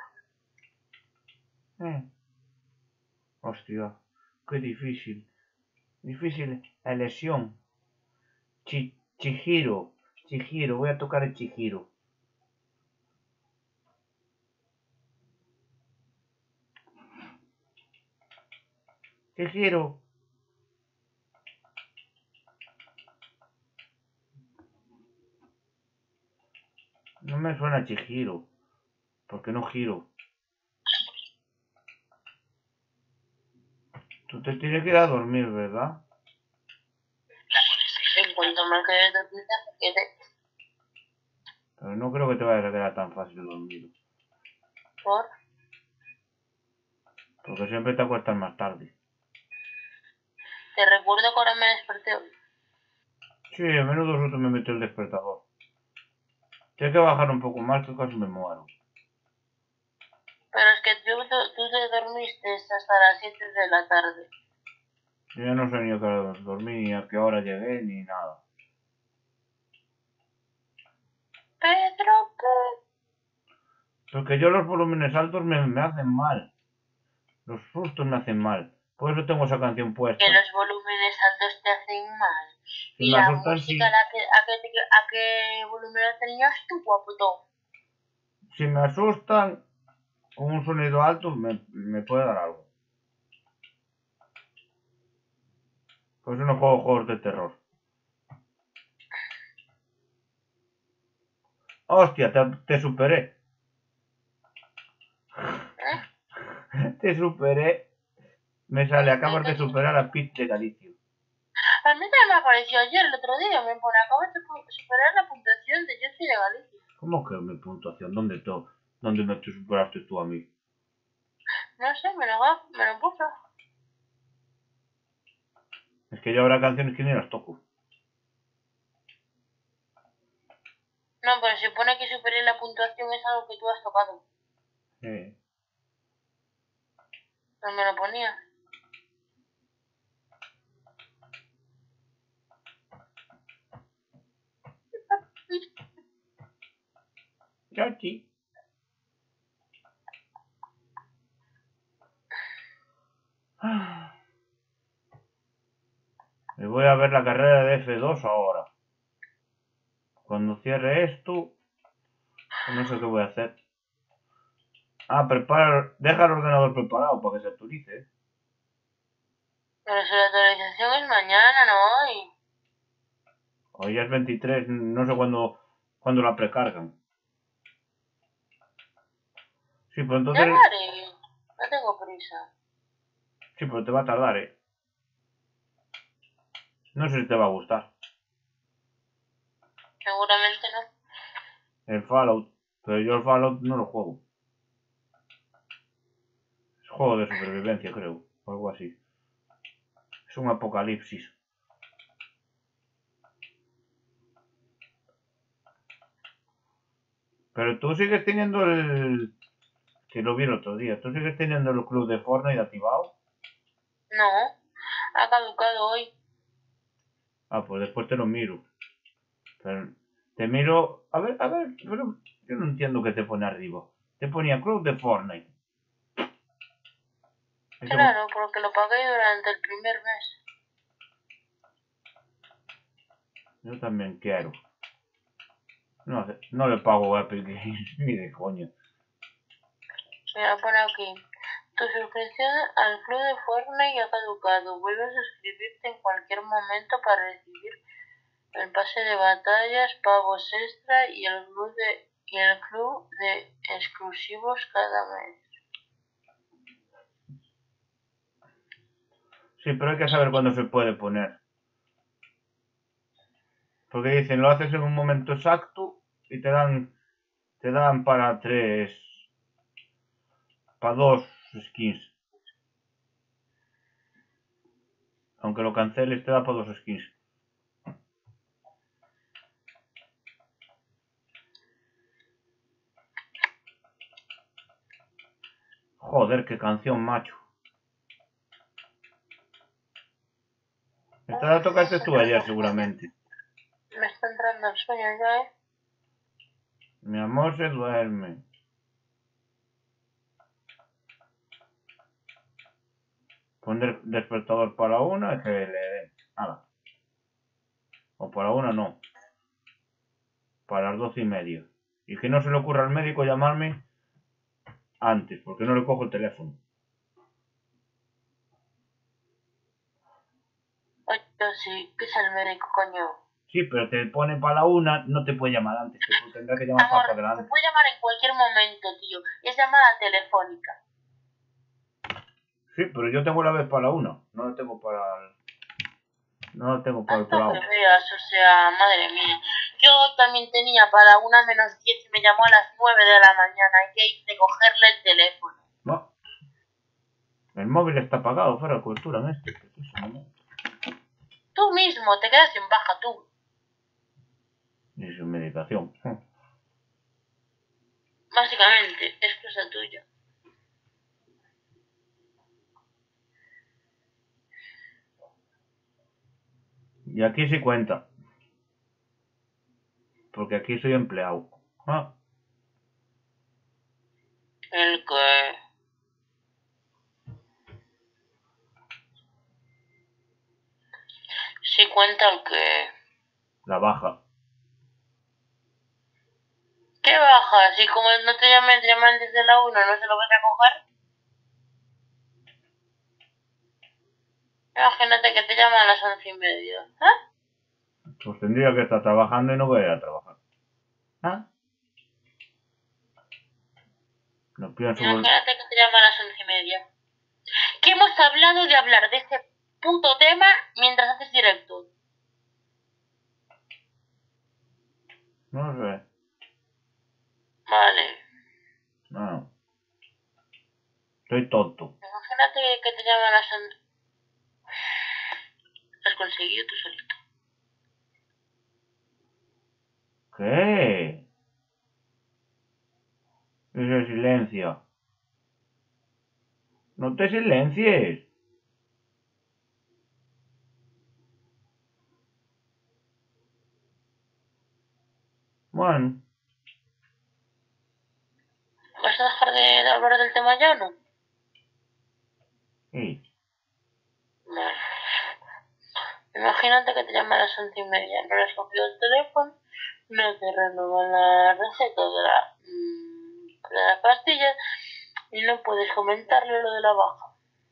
nada. Hostia, qué difícil. Difícil elección. Chihiro. Voy a tocar el Chihiro. Chihiro. No me suena Chihiro. Porque no giro. Tú te tienes que ir a dormir, ¿verdad? En cuanto me quede dormida, me quede. Pero no creo que te vaya a quedar tan fácil dormir. ¿Por? Porque siempre te acuestas más tarde. Te recuerdo que ahora me desperté hoy. Sí, a menudo susto me metió el despertador. Tienes que bajar un poco más que casi me muero. Pero es que tú te dormiste hasta las 7 de la tarde. Yo ya no sé ni a qué hora dormí, ni a qué hora llegué, ni nada. Pedro, ¿qué? Porque yo los volúmenes altos me hacen mal. Los sustos me hacen mal. Por eso tengo esa canción puesta. Que los volúmenes altos te hacen mal. Si ¿Y me la asustan, música sí. a qué volumen la tenías tú, guaputón? Si me asustan con un sonido alto, me puede dar algo. Pues no juego juegos de terror. Hostia, te superé. Te superé. Me sale, acabas de superar a Pete de Galicia. A mí también me apareció ayer, el otro día, me pone, acabas de superar la puntuación de Yo soy de Galicia. ¿Cómo que mi puntuación? ¿Dónde me superaste tú a mí? No sé, me lo puso. Es que yo habrá canciones que ni las toco. No, pero se pone que superé la puntuación es algo que tú has tocado. No me lo ponía. Chachi. Me voy a ver la carrera de F2 ahora. Cuando cierre esto, no sé qué voy a hacer. Ah, deja el ordenador preparado para que se actualice. Pero si la actualización es mañana, no hoy. Hoy ya es 23, no sé cuándo la precargan. Sí, pero entonces... Ya lo haré, no tengo prisa. Sí, pero te va a tardar, No sé si te va a gustar. Seguramente no. El Fallout. Pero yo el Fallout no lo juego. Es juego de supervivencia, creo. O algo así. Es un apocalipsis. Pero tú sigues teniendo el... Que lo vi el otro día. ¿Tú sigues teniendo el club de Fortnite activado? No, ha caducado hoy. Ah, pues después te lo miro. Pero te miro... A ver, pero yo no entiendo qué te pone arriba. Te ponía club de Fortnite. Claro, porque lo pagué durante el primer mes. Yo también quiero. No le pago a Epic Games ni de coña. Mira, pone aquí. Tu suscripción al club de Fortnite ha caducado. Vuelve a suscribirte en cualquier momento para recibir el pase de batallas, pavos extra y el club de exclusivos cada mes. Sí, pero hay que saber cuándo se puede poner. Porque dicen, lo haces en un momento exacto y te dan para dos skins. Aunque lo canceles te da para 2 skins. Joder, qué canción, macho. Esta la tocaste tú ayer seguramente. Me está entrando el sueño ya, Mi amor se duerme. Poner despertador para una y que le den. Nada. O para una no. Para las 12:30. Y que no se le ocurra al médico llamarme antes, porque no le cojo el teléfono. Oye, sí, que es el médico, coño. Sí, pero te pone para la una, no te puede llamar antes, te tendrá que llamar Amor, para adelante. te puede llamar en cualquier momento, tío. Es llamada telefónica. Sí, pero yo tengo la vez para la una, no la tengo para el... No la tengo para el otro Tanto lado. que veas, o sea, madre mía. Yo también tenía para 1:10 y me llamó a las 9 de la mañana. Hay que ir de cogerle el teléfono. No. El móvil está apagado, fuera de cobertura en este preciso momento. Tú mismo te quedas en baja, tú. Y su medicación. Básicamente, es cosa tuya. Y aquí sí cuenta. Porque aquí soy empleado. Ah, El que... Sí cuenta el que... la baja. ¿Qué baja? Si como no te llaman desde la 1, ¿no se lo vas a coger? Imagínate que te llaman a las 11:30. ¿Ah? Pues tendría que estar trabajando y no voy a ir a trabajar. ¿Ah? No pienso Imagínate que te llaman a las 11:30. Que hemos hablado de hablar de ese puto tema mientras haces directo. No sé. Vale. No. Soy tonto. Imagínate que te llaman a las 11. Lo has conseguido tú solito. ¿Qué? Ese silencio. No te silencies. Bueno. ¿Vas a dejar de hablar del tema ya o no? Sí. Vale. Imagínate que te llaman a las 11:30, no le has cogido el teléfono, no te renovan la receta de las pastillas y no puedes comentarle lo de la baja.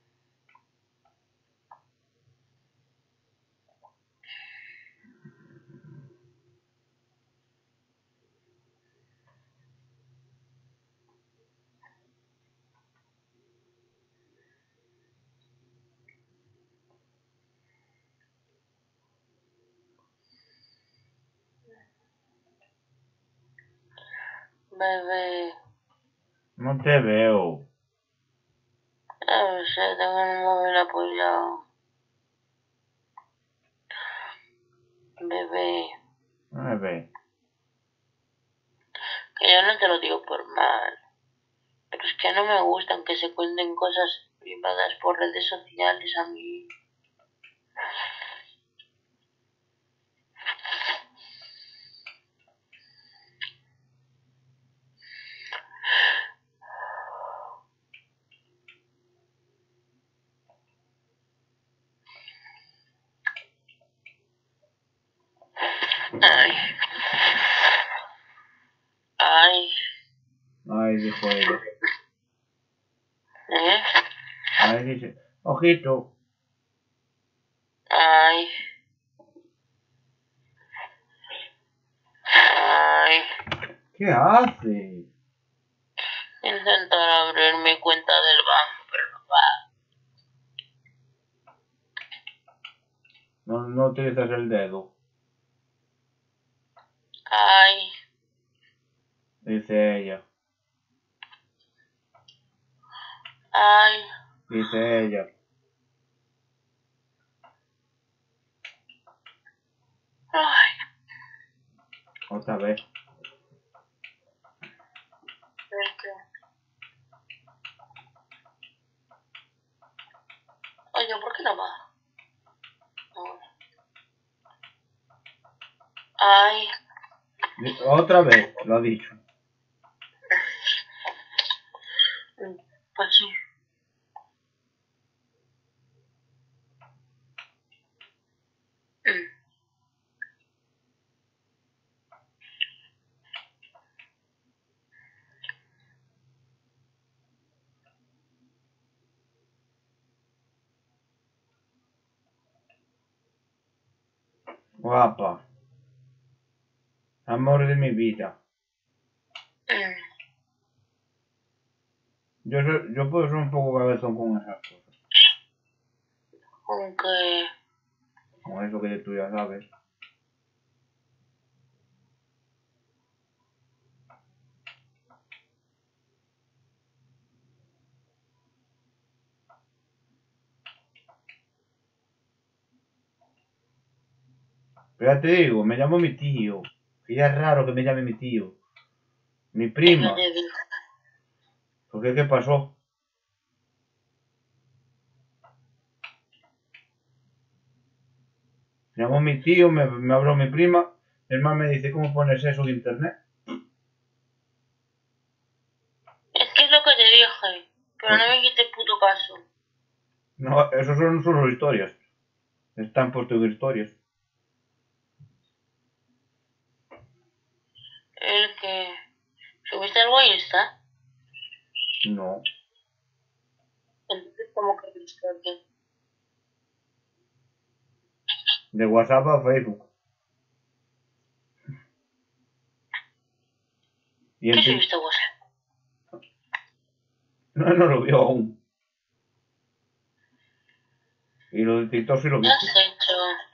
Bebé, No te veo. no sé, tengo el móvil apoyado. Bebé, No me ve. que yo no te lo digo por mal, pero es que no me gustan que se cuenten cosas privadas por redes sociales a mí. Ay. Ay. Ay, dijo ella. ¿Eh? Ay, dice. Ojito. Ay. Ay. ¿Qué hace? Intentar abrir mi cuenta del banco, pero no va. No utilizas el dedo. Ay. Dice ella. Ay. Dice ella. Ay. Otra vez. ¿Por qué? Oye, ¿por qué no va? Ay. Otra vez, lo ha dicho. Pues sí. Guapa. Amor de mi vida. Yo puedo ser un poco cabezón con esas cosas. ¿Con qué? Con eso que tú ya sabes. Pero ya te digo, me llamo mi tío. Que ya es raro que me llame mi tío. Mi prima. ¿Por qué? ¿Qué pasó? Me llamó mi tío, me habló mi prima. Mi hermano me dice, ¿cómo pones eso en internet? Es que es lo que te dije, pero no me quites puto caso. No, eso son solo historias. Están puestos en historias. El que... ¿Subiste algo a Insta? No. Entonces, ¿cómo que viste o qué? De WhatsApp a Facebook. Y ¿Qué en subiste a WhatsApp? no lo vio aún. Y lo de TikTok sí lo ¿Qué viste. has hecho?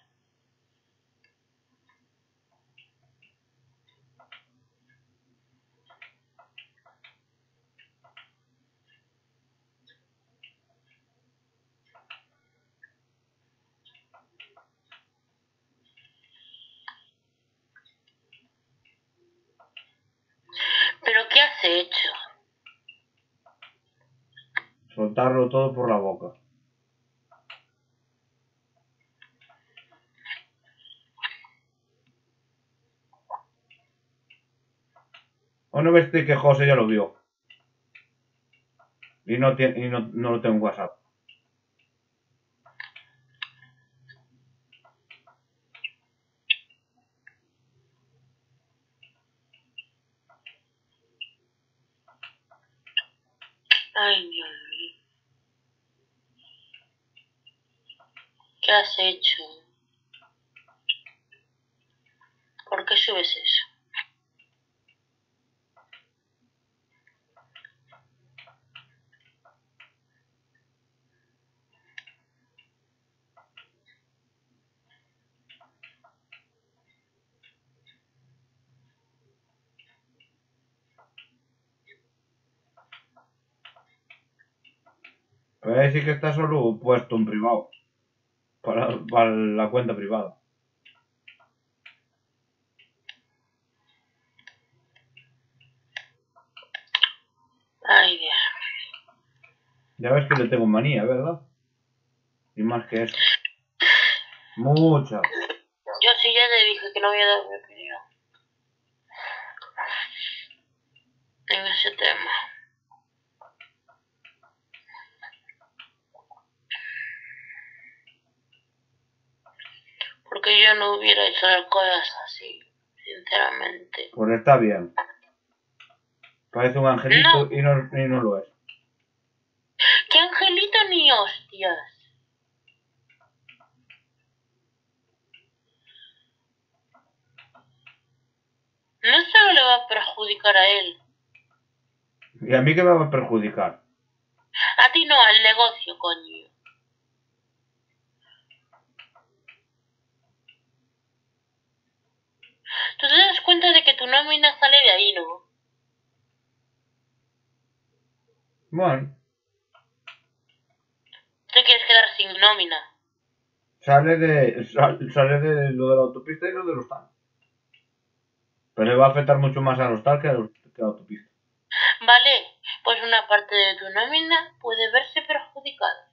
¿Pero qué has hecho? Soltarlo todo por la boca. ¿O no ves que José ya lo vio? Y no lo tengo en WhatsApp. Ay, Dios mío. ¿Qué has hecho? ¿Por qué subes eso? Pero ahí sí que está solo puesto en privado. Para la cuenta privada. Ay, Dios. Ya ves que le tengo manía, ¿verdad? Y más que eso. Mucha. Yo sí ya te dije que no voy a dar mi opinión en ese tema. Porque yo no hubiera hecho las cosas así, sinceramente. Pues está bien. Parece un angelito No. y no lo es. ¿Qué angelito ni hostias? No solo le va a perjudicar a él. ¿Y a mí qué me va a perjudicar? A ti no, al negocio, coño. ¿Tú te das cuenta de que tu nómina sale de ahí, no? Bueno, ¿Te quieres quedar sin nómina? sale de lo de la autopista y lo del hostal. Pero le va a afectar mucho más al hostal que a la autopista. Vale, pues una parte de tu nómina puede verse perjudicada.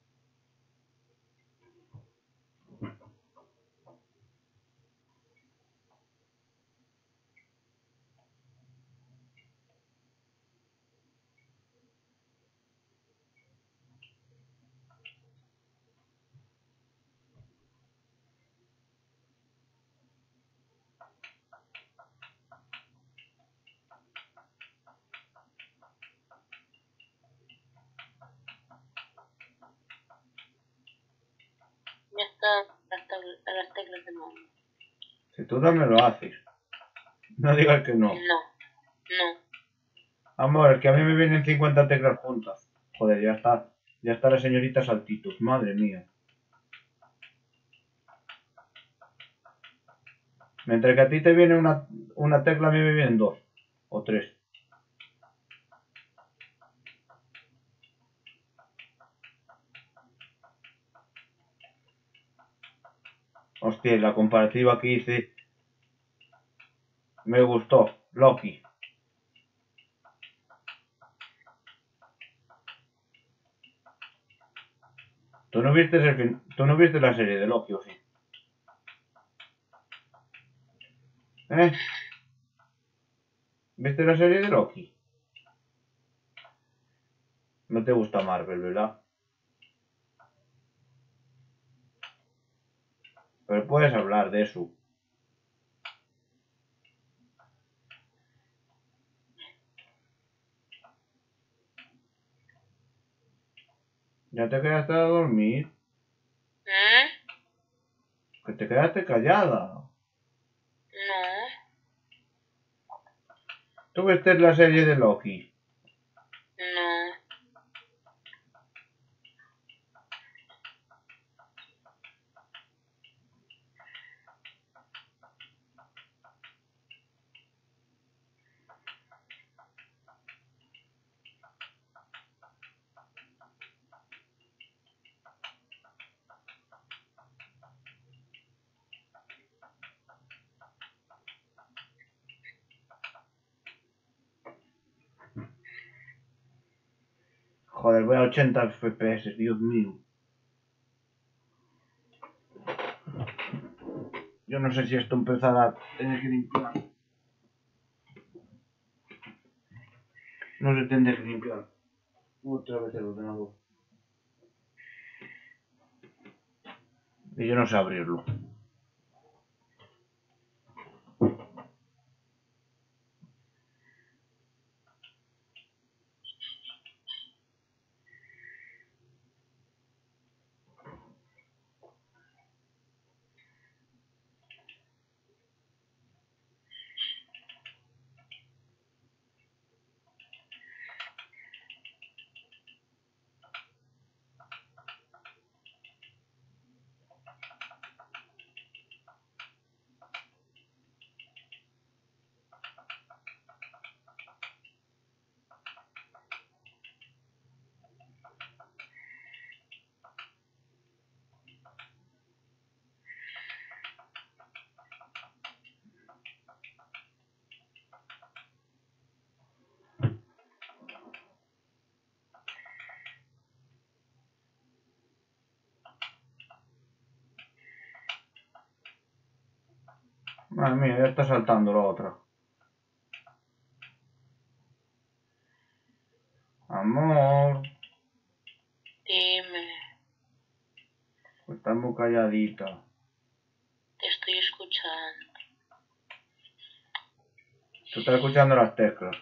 Ya está las teclas de nómina. Si tú también lo haces. No digas que no. No. Amor, es que a mí me vienen 50 teclas juntas. Joder, ya está. Ya está la señorita Saltitos. Madre mía. Mientras que a ti te viene una tecla, a mí me vienen 2. O 3. Hostia, la comparativa que hice me gustó. Loki. ¿Tú no viste la serie de Loki o sí? ¿Eh? ¿Viste la serie de Loki? No te gusta Marvel, ¿verdad? Pero puedes hablar de eso. ¿Ya te quedaste a dormir? ¿Eh? Que te quedaste callada. No. ¿Tú viste la serie de Loki? No. Joder, voy a 80 FPS, Dios mío. Yo no sé si esto empezará a tener que limpiar. No se tendrá que limpiar. Otra vez el ordenador. Y yo no sé abrirlo. Madre mía, ya está saltando la otra. Amor, Dime. pues estás muy calladita. Te estoy escuchando. Tú estás escuchando las teclas.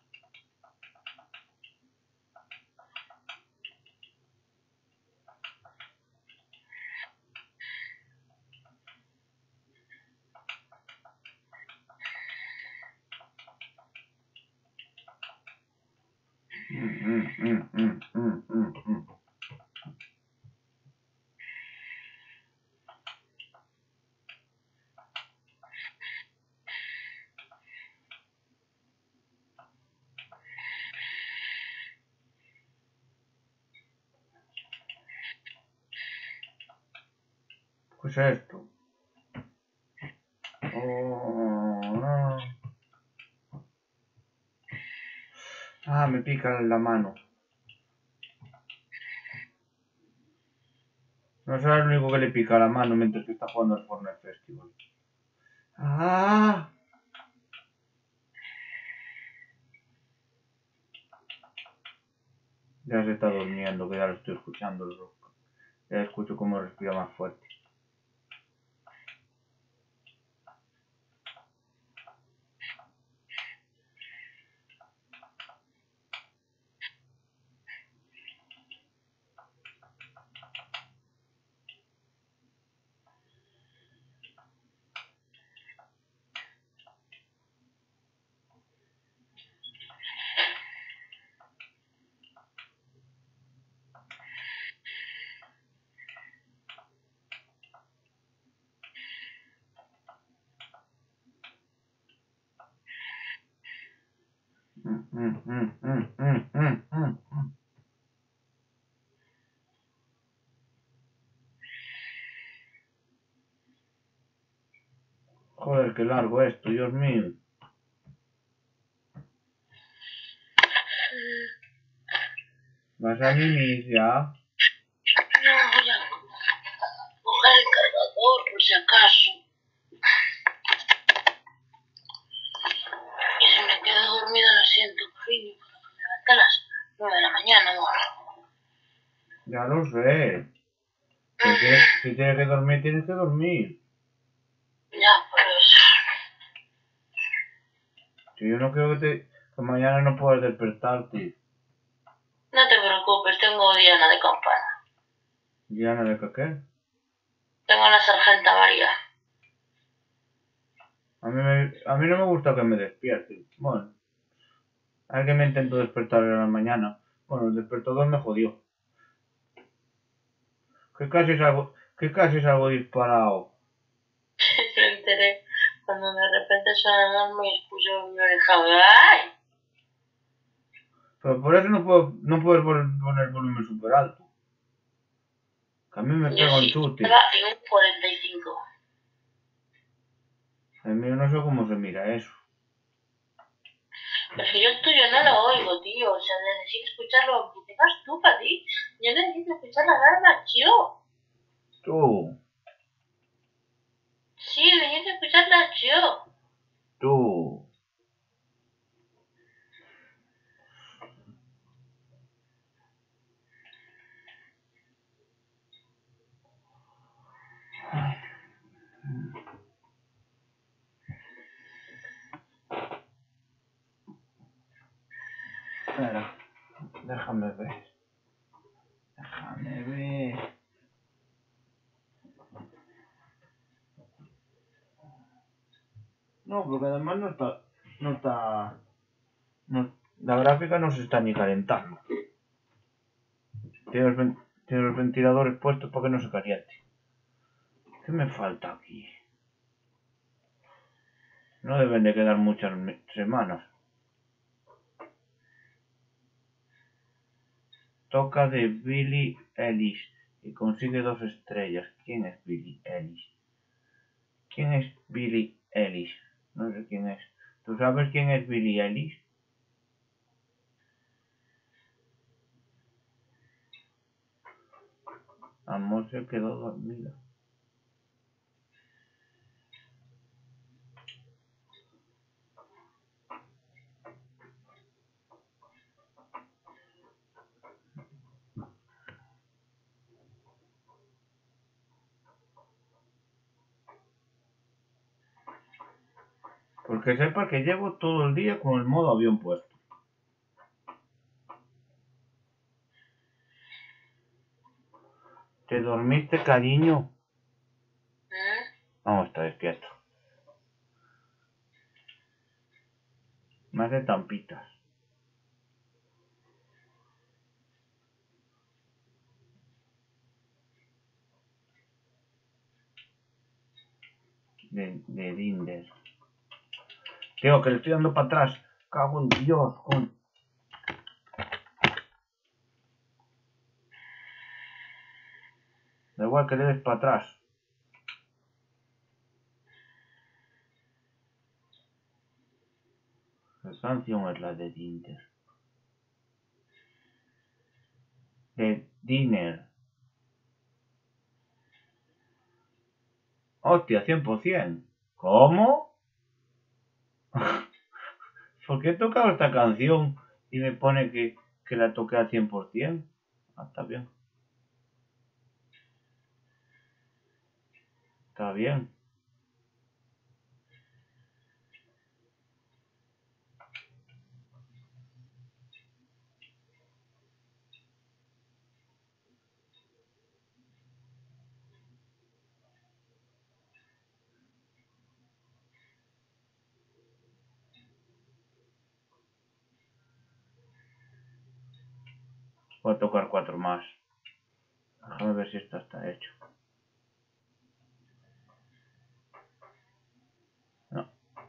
¿Qué es esto? Oh, no. Ah, me pica en la mano. No será el único que le pica la mano mientras que está jugando al Fortnite Festival. ¡Ah! Ya se está durmiendo, que ya lo estoy escuchando. Ya escucho cómo respira más fuerte. Joder, qué largo esto, Dios mío. ¿Vas a mimir ya? No, voy a coger el cargador por si acaso. Y si me quedo dormida lo siento, cariño, porque me levanté a las 9 de la mañana, amor. Ya lo sé. Si tienes que dormir, tienes que dormir. Ya, pues. Si yo no creo que mañana no puedas despertarte. No te preocupes, tengo Diana de campana. ¿Diana de qué? Tengo a la sargenta María. A mí no me gusta que me despierten. Bueno, alguien me intentó despertar en la mañana. Bueno, el despertador me jodió. Que casi salgo disparado. Me enteré cuando de repente suena la alarma y escucho mi oreja. ¡Ay! Pero por eso no puedes poner el volumen súper alto. Que a mí me pega un chute. Estaba en un 45. El mío no sé cómo se mira eso. Pero si yo el tuyo no lo oigo, tío. O sea, necesito escucharlo aunque tengas tú para ti. Yo necesito escuchar la alarma, yo. Tú. Sí, necesito escucharla yo. Tú. Espera. Déjame ver. Déjame ver. No, porque además la gráfica no se está ni calentando. Tiene los ventiladores puestos para que no se caliente. ¿Qué me falta aquí? No deben de quedar muchas semanas. Toca de Billie Eilish y consigue 2 estrellas. ¿Quién es Billie Eilish? ¿Quién es Billie Eilish? No sé quién es. ¿Tú sabes quién es Billie Eilish? Amor se quedó dormida. Porque sepa que llevo todo el día con el modo avión puesto. ¿Te dormiste, cariño? No, está despierto. Me hace tampitas. De Dinder. Tío, que le estoy dando para atrás. Cago en Dios. Da igual que le des para atrás. ¿Qué canción es la de Dinder? De Dinner. Hostia, 100%. ¿Cómo? ¿Por qué he tocado esta canción y me pone que la toqué al 100%? Ah, está bien. Está bien. Voy a tocar 4 más. Déjame ver si esto está hecho. No.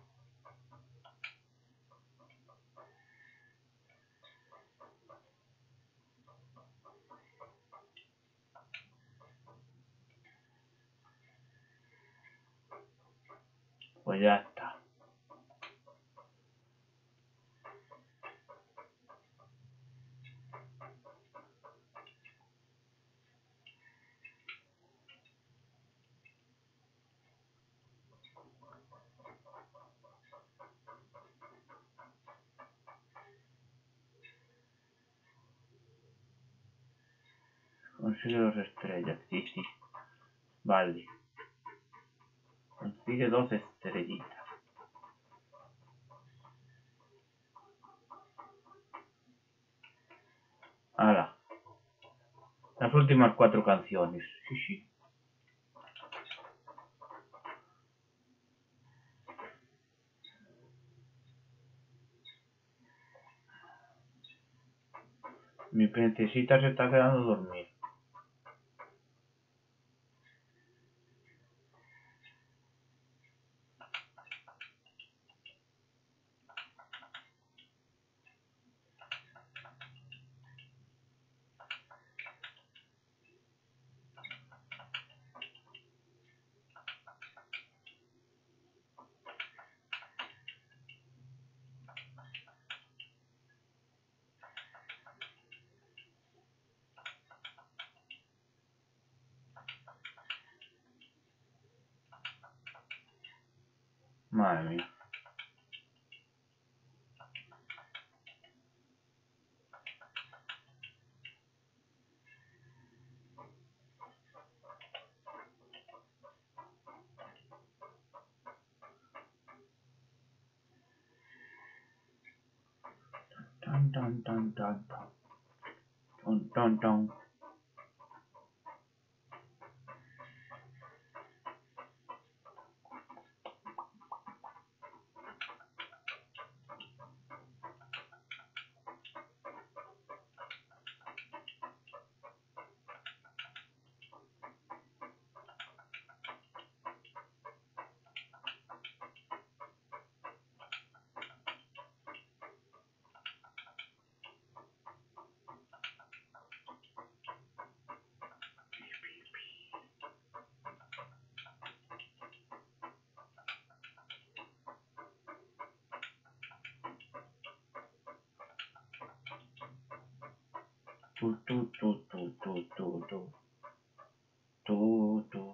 Pues ya está. Consigue 2 estrellas. Sí, sí. Vale. Consigue 2 estrellitas. Hala. Las últimas 4 canciones. Sí, sí. Mi princesita se está quedando dormida. Madre mía. Tan tan tan tan tan. Tan tan tan. Tu tu tu tu tu tu tu. Tu tu.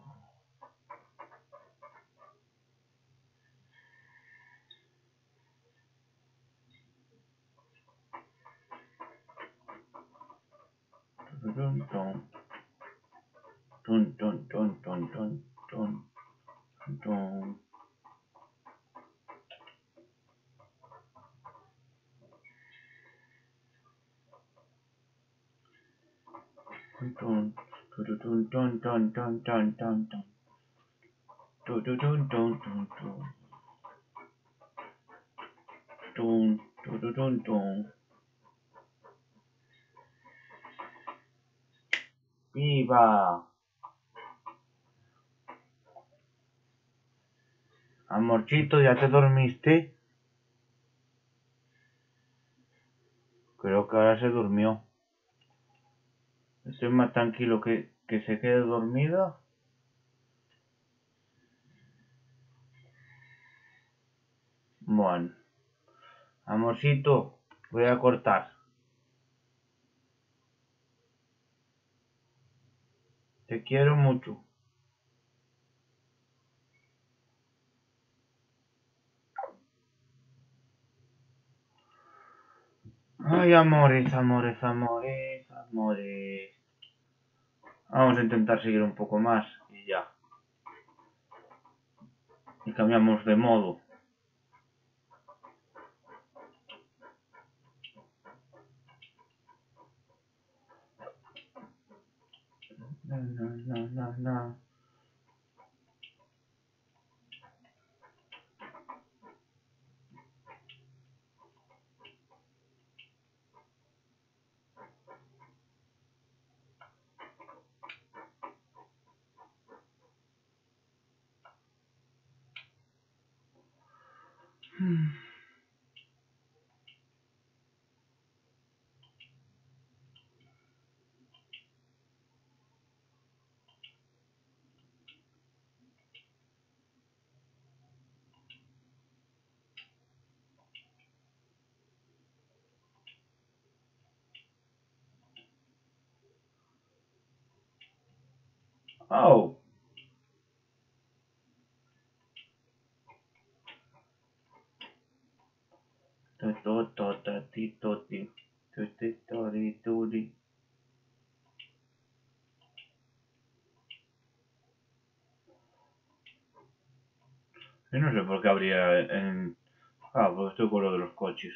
Tun tun. Tun tun tun tun tun tun tun. Tun tun. Tun tun tun tun tun tun tun. Tun tun tun tun tun tun. Tun tun tun tun. ¡Viva! Amorcito, ¿ya te dormiste? Creo que ahora se durmió. Estoy más tranquilo que se quede dormida. Bueno. Amorcito, voy a cortar. Te quiero mucho. Ay, amores, amores, amores, amores. Vamos a intentar seguir un poco más y ya. Y cambiamos de modo. No, no, no, no, no. Oh. Yo no sé por qué habría en... Ah, pues estoy con lo de los coches.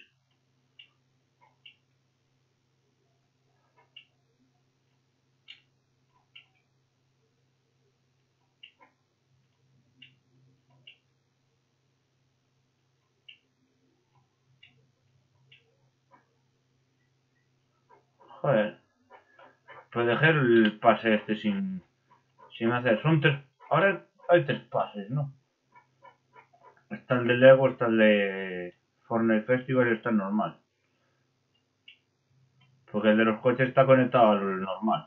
Joder. Pues dejé el pase este sin hacer. Son 3. Ahora hay 3 pases, ¿no? Está el de Lego, está el de Fortnite Festival y está el normal. Porque el de los coches está conectado al normal.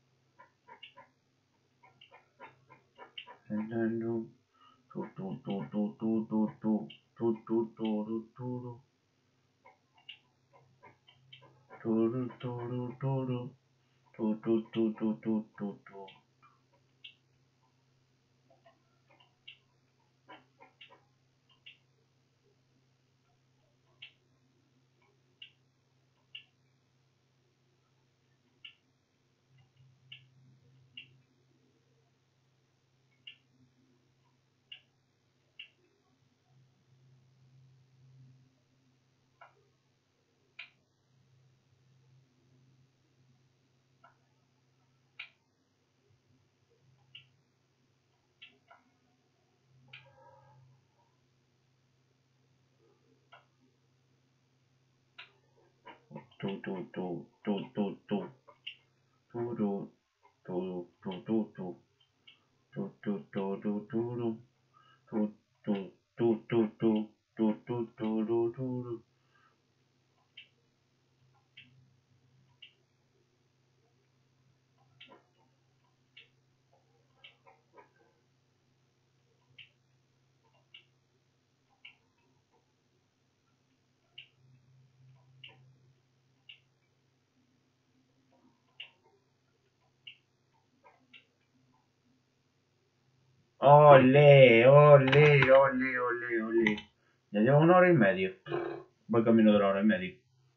Ole, ole, ole, ole, ole. Ya lleva 1 hora y media. Voy camino de la 1 hora y media.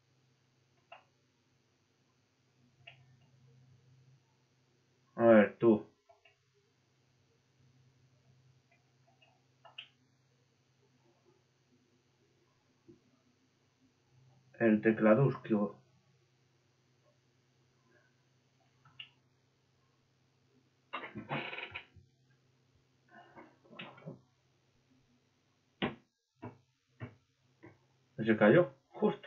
A ver, tú. El tecladusquio. Se cayó, justo.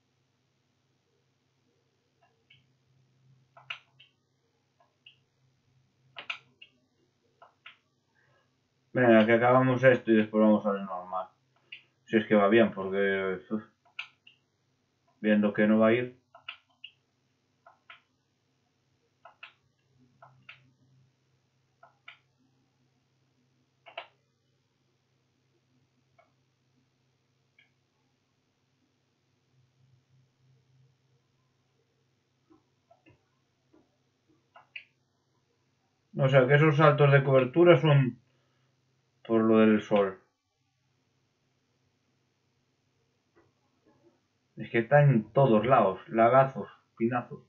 Venga, que acabamos esto y después vamos a lo normal. Si es que va bien, porque viendo que no va a ir. O sea que esos saltos de cobertura son por lo del sol. Es que está en todos lados, lagazos, pinazos.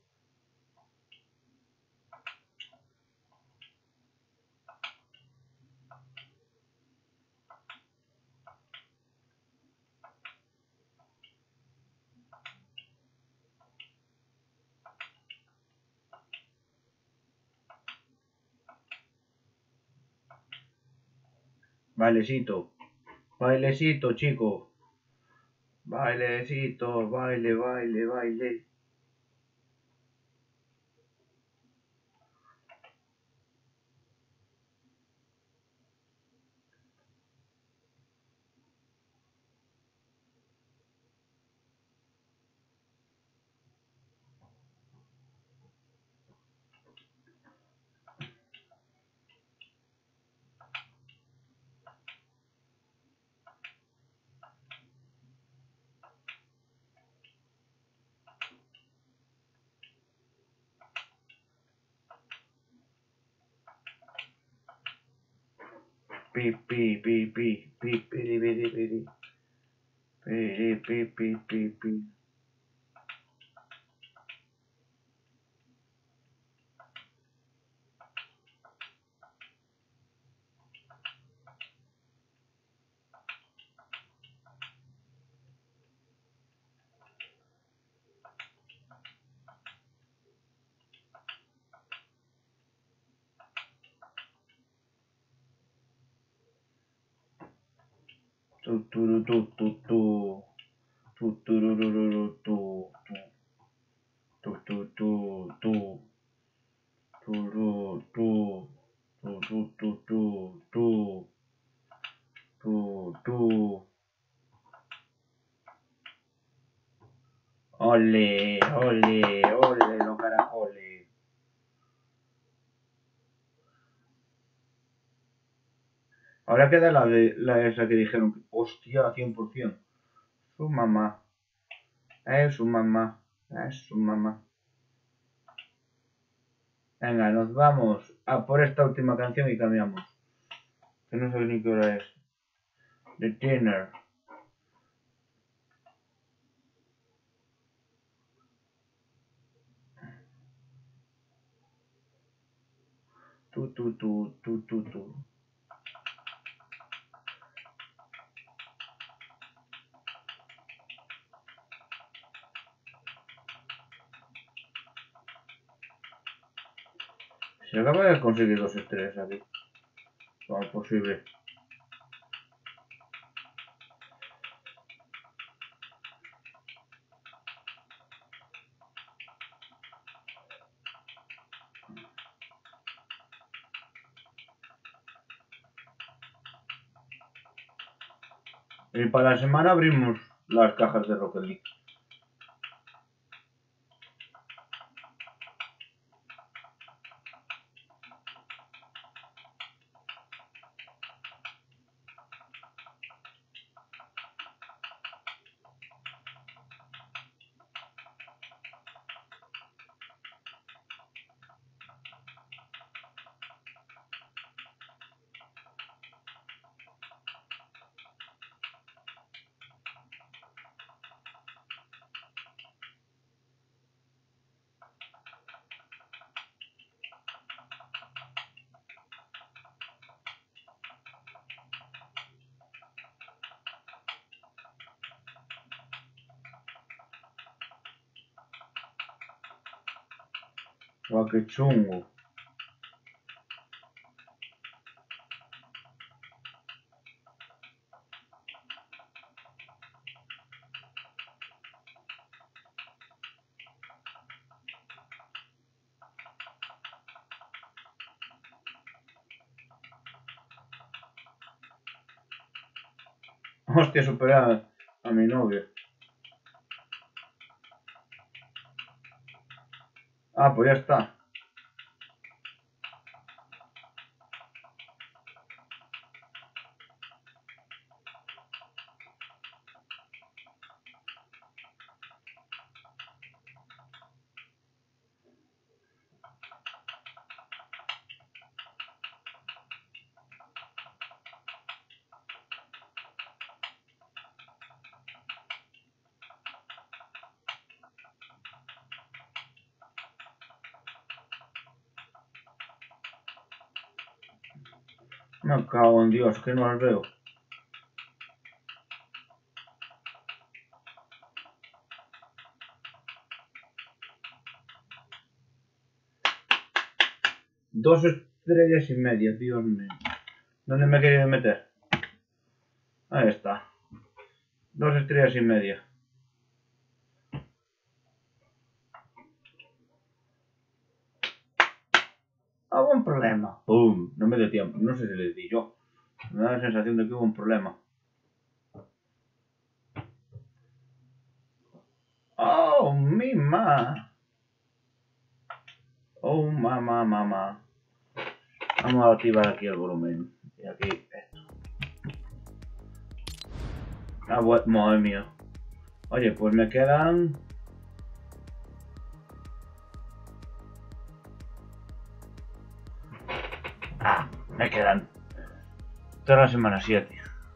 Bailecito, bailecito, chico. Bailecito, baile, baile, baile. Pi, pi, pi, pi, pi, piri, piri, piri. Piri, pi, pi, pi, pi. Tu, tu, tu, tu, tu. Tu, tu, tu, tu, tu, tu, tu. Tu, Ole, ole, ole, los caracoles. Ahora queda la esa que dijeron, hostia, 100%. Su mamá. Es su mamá. Es su mamá. Venga, nos vamos a por esta última canción y cambiamos. Que no sé ni qué hora es. The Dinner. Tu. Se acaba de conseguir 2 estrellas aquí. ¿Cómo es posible? Y para la semana abrimos las cajas de Rocket League. Guau, qué chungo. Hostia, superé a mi novio. Ah, pues ya está. Me cago en Dios, que no las veo. Dos estrellas y media, Dios mío. ¿Dónde me he querido meter? Ahí está. 2 estrellas y media. Hubo un problema. ¡Pum! No me dio tiempo. No sé si le di yo. Me da la sensación de que hubo un problema. ¡Oh, mi mamá! ¡Oh, mamá! Vamos a activar aquí el volumen. Y aquí esto. Ah, bueno, madre mía. Oye, pues me quedan... me quedan toda la semana 7.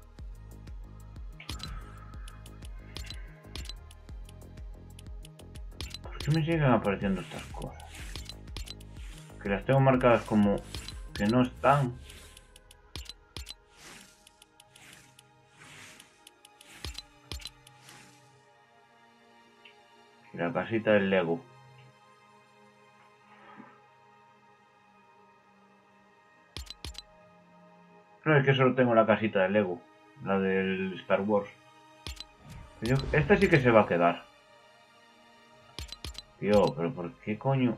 ¿Por qué me siguen apareciendo estas cosas? Que las tengo marcadas como que no están. Y la casita del Lego. No, es que solo tengo la casita del Lego. La del Star Wars. Esta sí que se va a quedar. Tío, pero ¿por qué coño?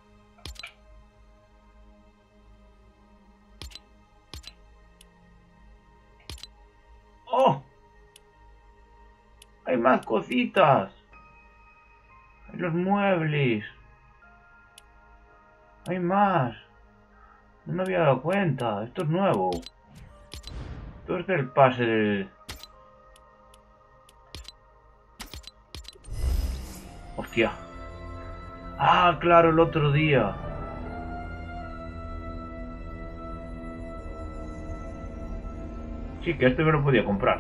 ¡Oh! Hay más cositas. Hay los muebles. Hay más. No me había dado cuenta. Esto es nuevo. Esto es del pase del... Hostia. Ah, claro, el otro día. Sí, que este me lo podía comprar.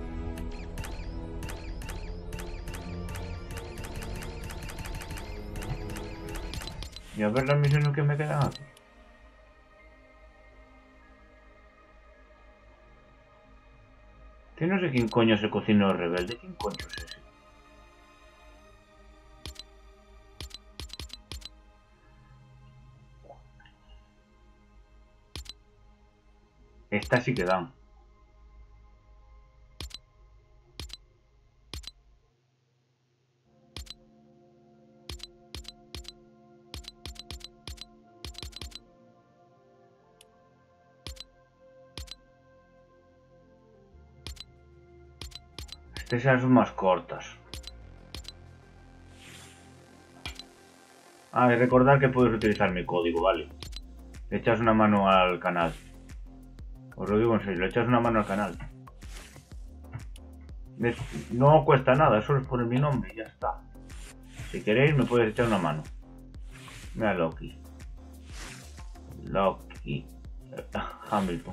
Y a ver las misiones que me quedan aquí. Que no sé quién coño es el cocinero rebelde. ¿Quién coño es ese? Estas sí que dan. Estas son más cortas. Ah, y recordar que puedes utilizar mi código, vale. Le echas una mano al canal. Os lo digo en serio, le echas una mano al canal. No cuesta nada, solo es poner mi nombre y ya está. Si queréis me podéis echar una mano. Mira Loki. Loki. Hamilton.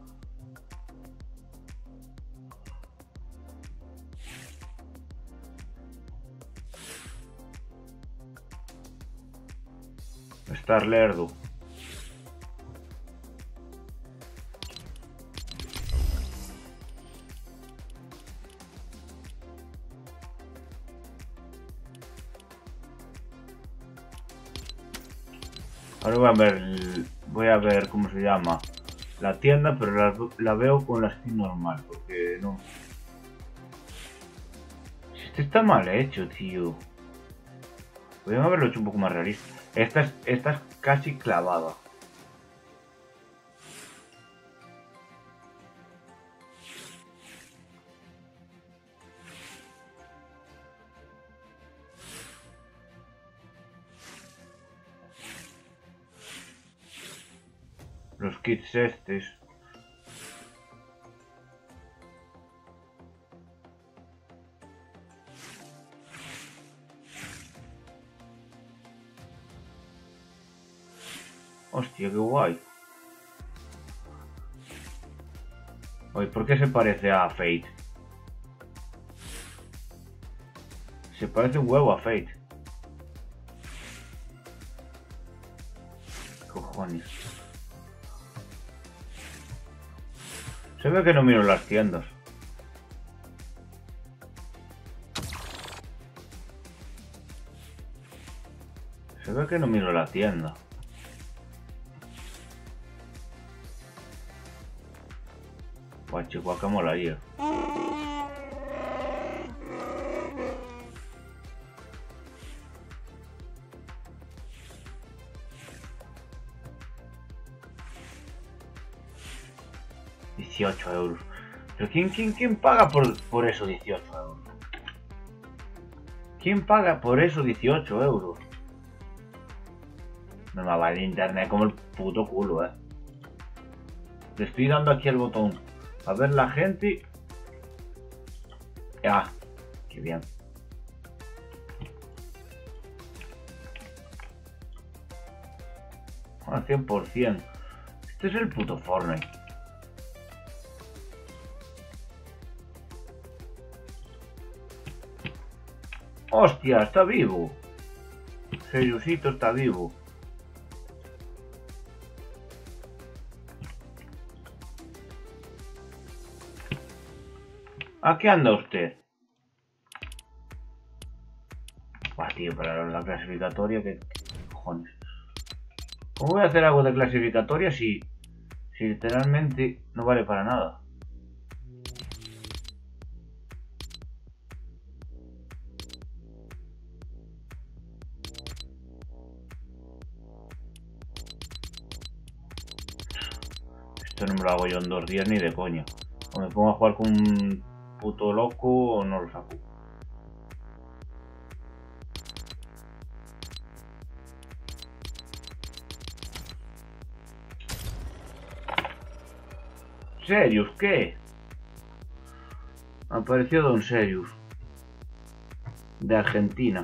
Star Lerdo. Ahora voy a ver cómo se llama la tienda, pero la veo con la skin normal, porque no. Este está mal hecho, tío. Podrían haberlo hecho un poco más realista. Esta es casi clavada. Los kits estos. Hostia, qué guay. Oye, ¿por qué se parece a Fate? Se parece un huevo a Fate. Cojones. Se ve que no miro las tiendas. Se ve que no miro la tienda. Guau, chico, que molaría. €18. Pero ¿quién paga por eso 18 euros? ¿Quién paga por eso 18 euros? No me va el internet como el puto culo, Le estoy dando aquí el botón a ver la gente. Ah, qué bien. Al 100%. Este es el puto Fortnite. ¡Hostia! Está vivo. Seriosito está vivo. ¿A qué anda usted? Buah, tío, para la clasificatoria, ¿qué cojones? ¿Cómo voy a hacer algo de clasificatoria si literalmente no vale para nada? Esto no me lo hago yo en 2 días ni de coña. O me pongo a jugar con un puto loco o no lo saco. ¿Serious? ¿Qué? Apareció Don Serious. De Argentina.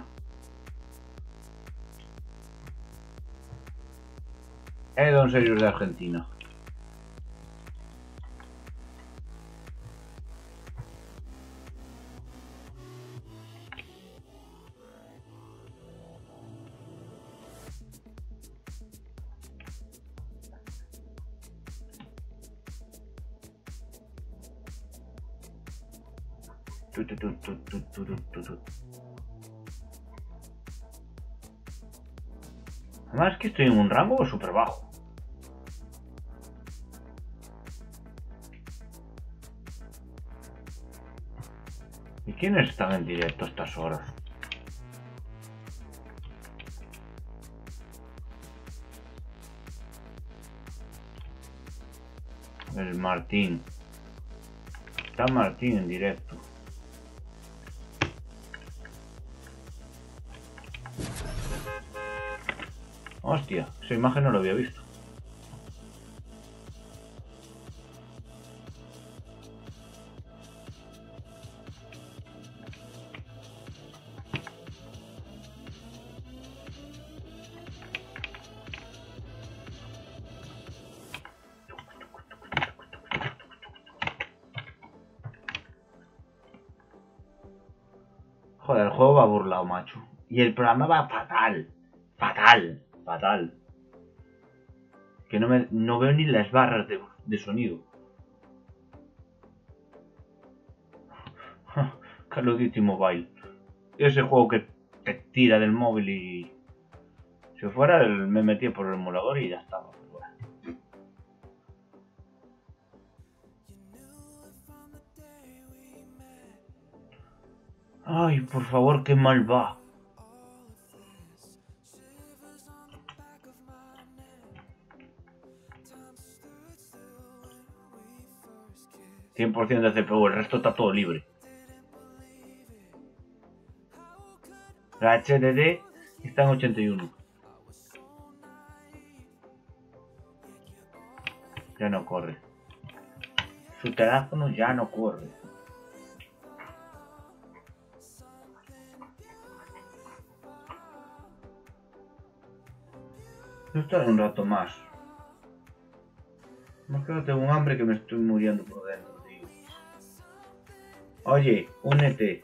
Don Serious de Argentina. Además es que estoy en un rango súper bajo. ¿Y quiénes están en directo a estas horas? El Martín. Está Martín en directo. Hostia, esa imagen no lo había visto. Joder, el juego va burlado, macho. Y el programa va fatal. Fatal. Fatal. Que no veo ni las barras de sonido. Call of Duty Mobile. Ese juego que te tira del móvil y... Si fuera, me metía por el emulador y ya estaba. Ay, por favor, qué mal va. ...100% de CPU, el resto está todo libre. La HDD está en 81. Ya no corre. Su teléfono ya no corre. Yo estaré un rato más. Más que no tengo un hambre que me estoy muriendo por dentro, tío. Oye, únete.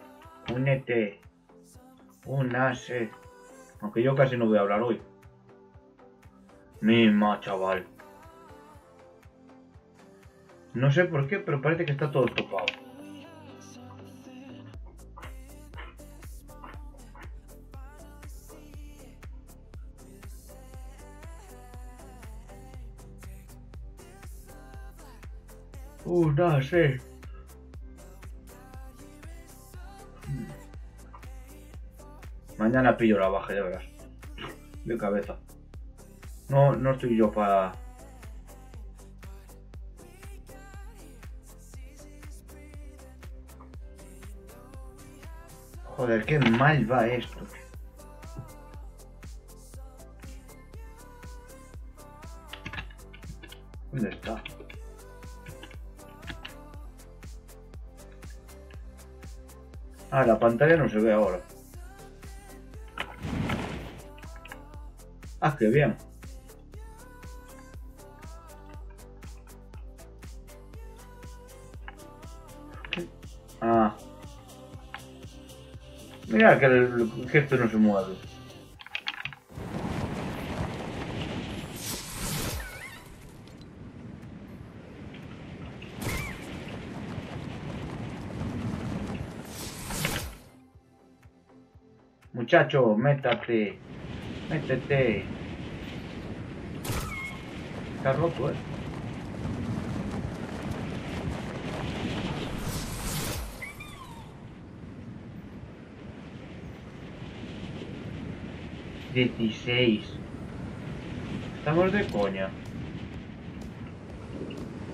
Únase. Aunque yo casi no voy a hablar hoy. Misma, chaval. No sé por qué, pero parece que está todo topado. No sé. Mañana pillo la baja, ya verás. De cabeza. No estoy yo para... Joder, qué mal va esto. ¿Dónde está? Ah, la pantalla no se ve ahora. Ah, qué bien. Ah. Mira que el gesto no se mueve. Muchacho, métete. Métete. Está roto, ¿eh? ...16... Estamos de coña.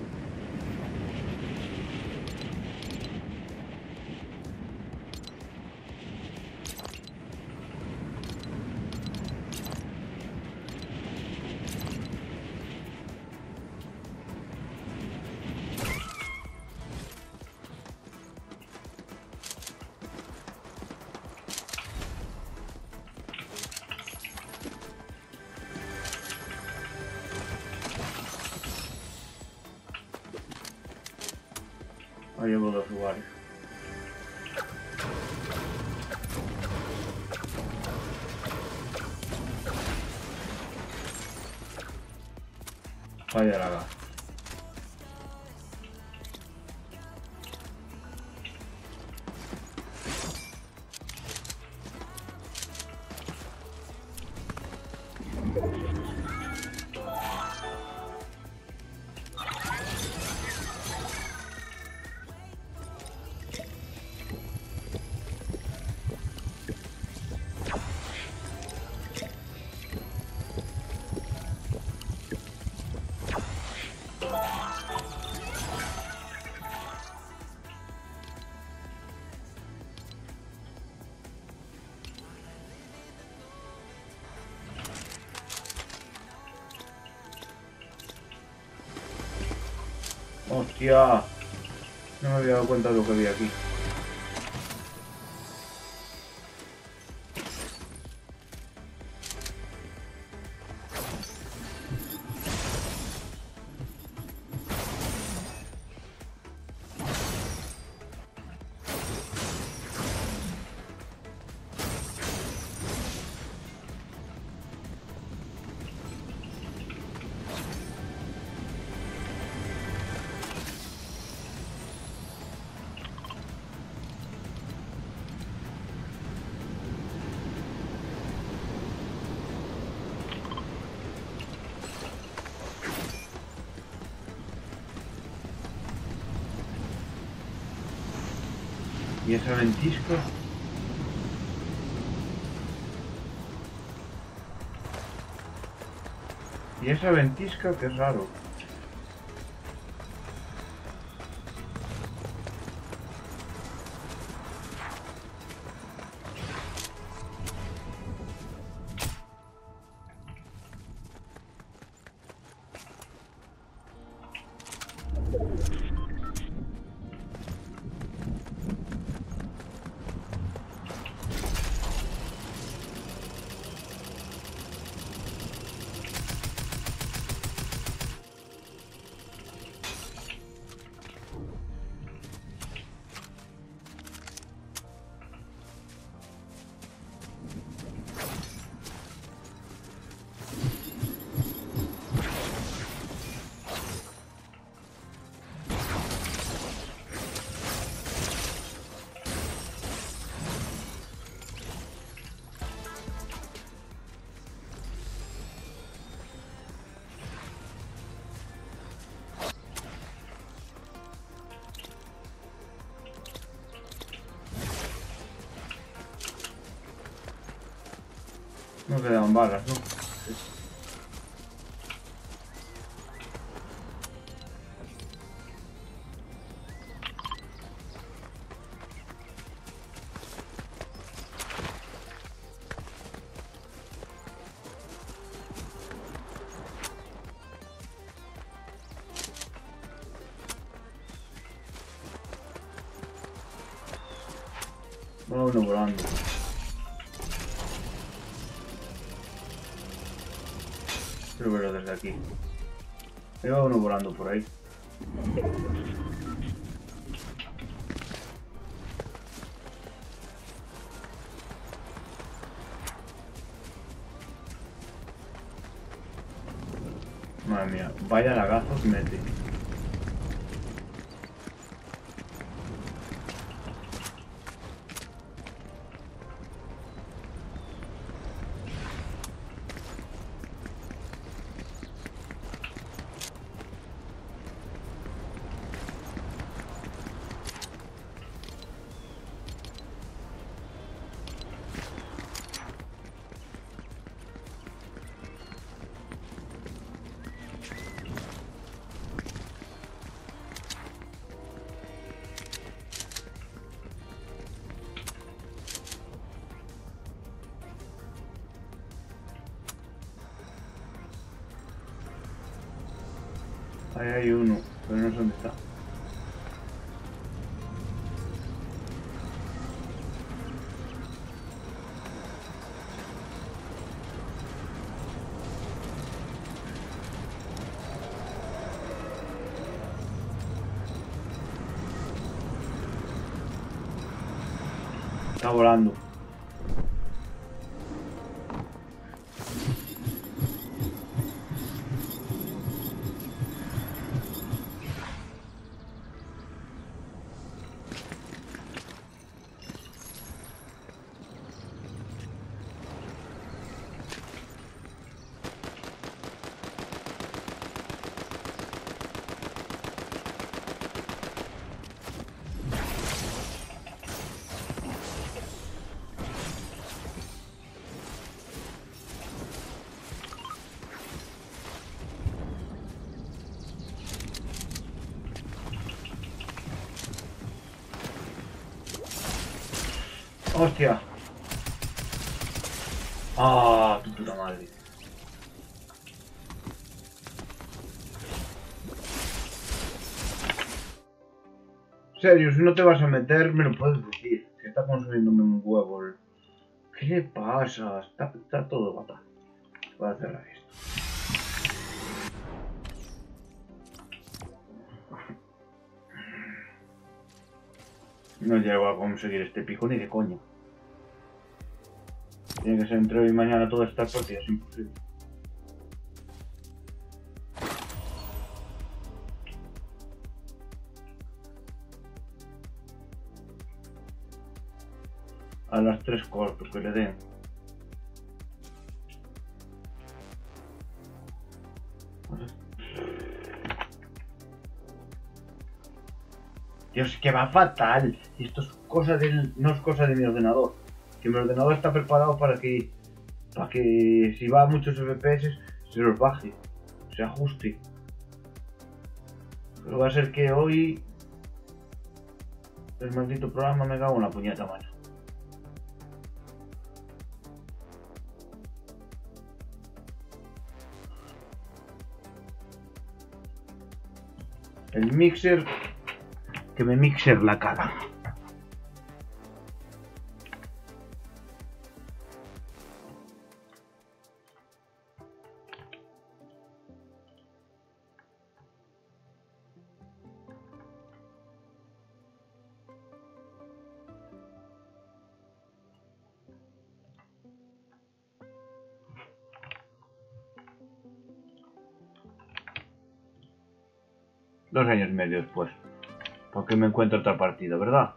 Ahí llevo 2 usuarios. Vaya la gas. ¡Hostia! No me había dado cuenta de lo que había aquí. ¿Y ese ventisco? ¿Y esa ventisca? Qué raro. No quedan balas, ¿no? Va uno volando. Quiero verlo desde aquí. Ahí va uno volando por ahí. Madre mía, vaya lagazo que mete. Ahí hay uno, pero no sé dónde está. Está volando. Hostia. Ah, tu puta madre. En serio, si no te vas a meter, me lo puedes decir. Que está consumiéndome un huevo. ¿Qué le pasa? Está todo fatal. Voy a cerrar esto. No llego a conseguir este pico ni de coña. Tiene que ser entre hoy y mañana todas estas partidas, imposible. A las 3 cortos que le den. Dios, que va fatal. Esto es cosa del... no es cosa de mi ordenador. Que mi ordenador está preparado para que si va a muchos FPS se los baje, se ajuste. Pero va a ser que hoy el maldito programa me cago en la puñeta, mano. El mixer que me mixer la cara. Dos años y medio después. Porque me encuentro otra partida, ¿verdad?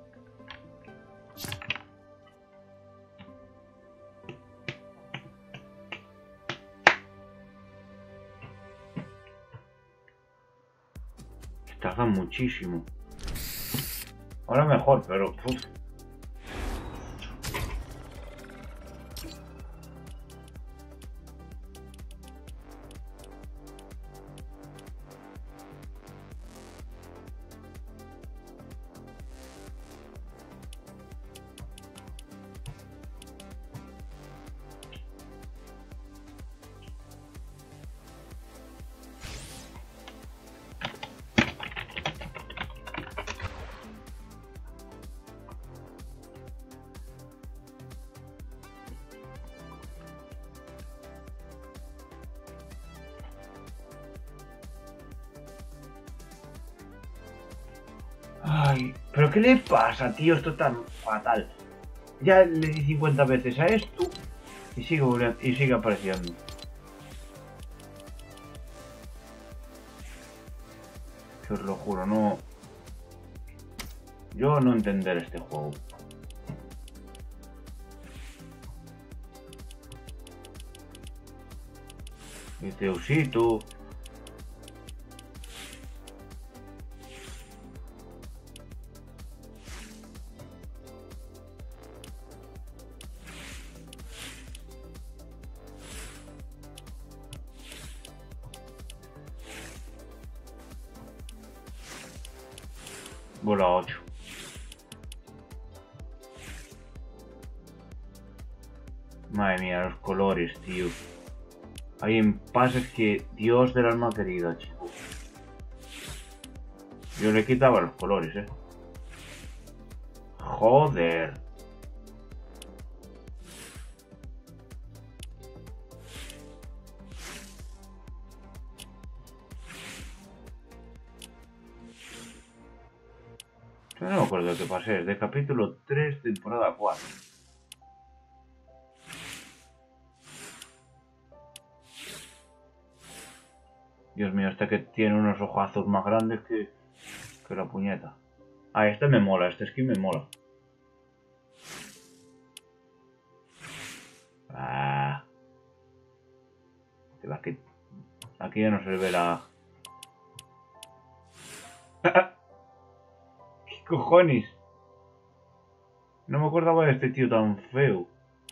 Tarda muchísimo. Ahora mejor, pero... uf. Ay, pero ¿qué le pasa, tío? Esto está fatal. Ya le di 50 veces a esto y sigue apareciendo. Que os lo juro, no... Yo no entender este juego. Este osito... Bola 8. Madre mía, los colores, tío. Hay empases que... Dios del alma querida, chico. Yo le quitaba los colores, Joder. No me acuerdo de qué pasé, es de capítulo 3, temporada 4. Dios mío, este que tiene unos ojazos más grandes que la puñeta. Ah, este me mola, este skin me mola. Ah. Aquí ya no se ve la... ¿Qué cojones? No me acordaba de este tío tan feo.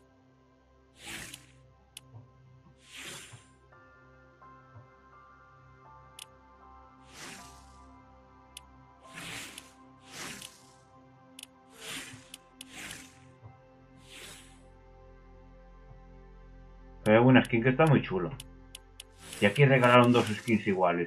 Pero hay una skin que está muy chulo. Y aquí regalaron dos skins iguales.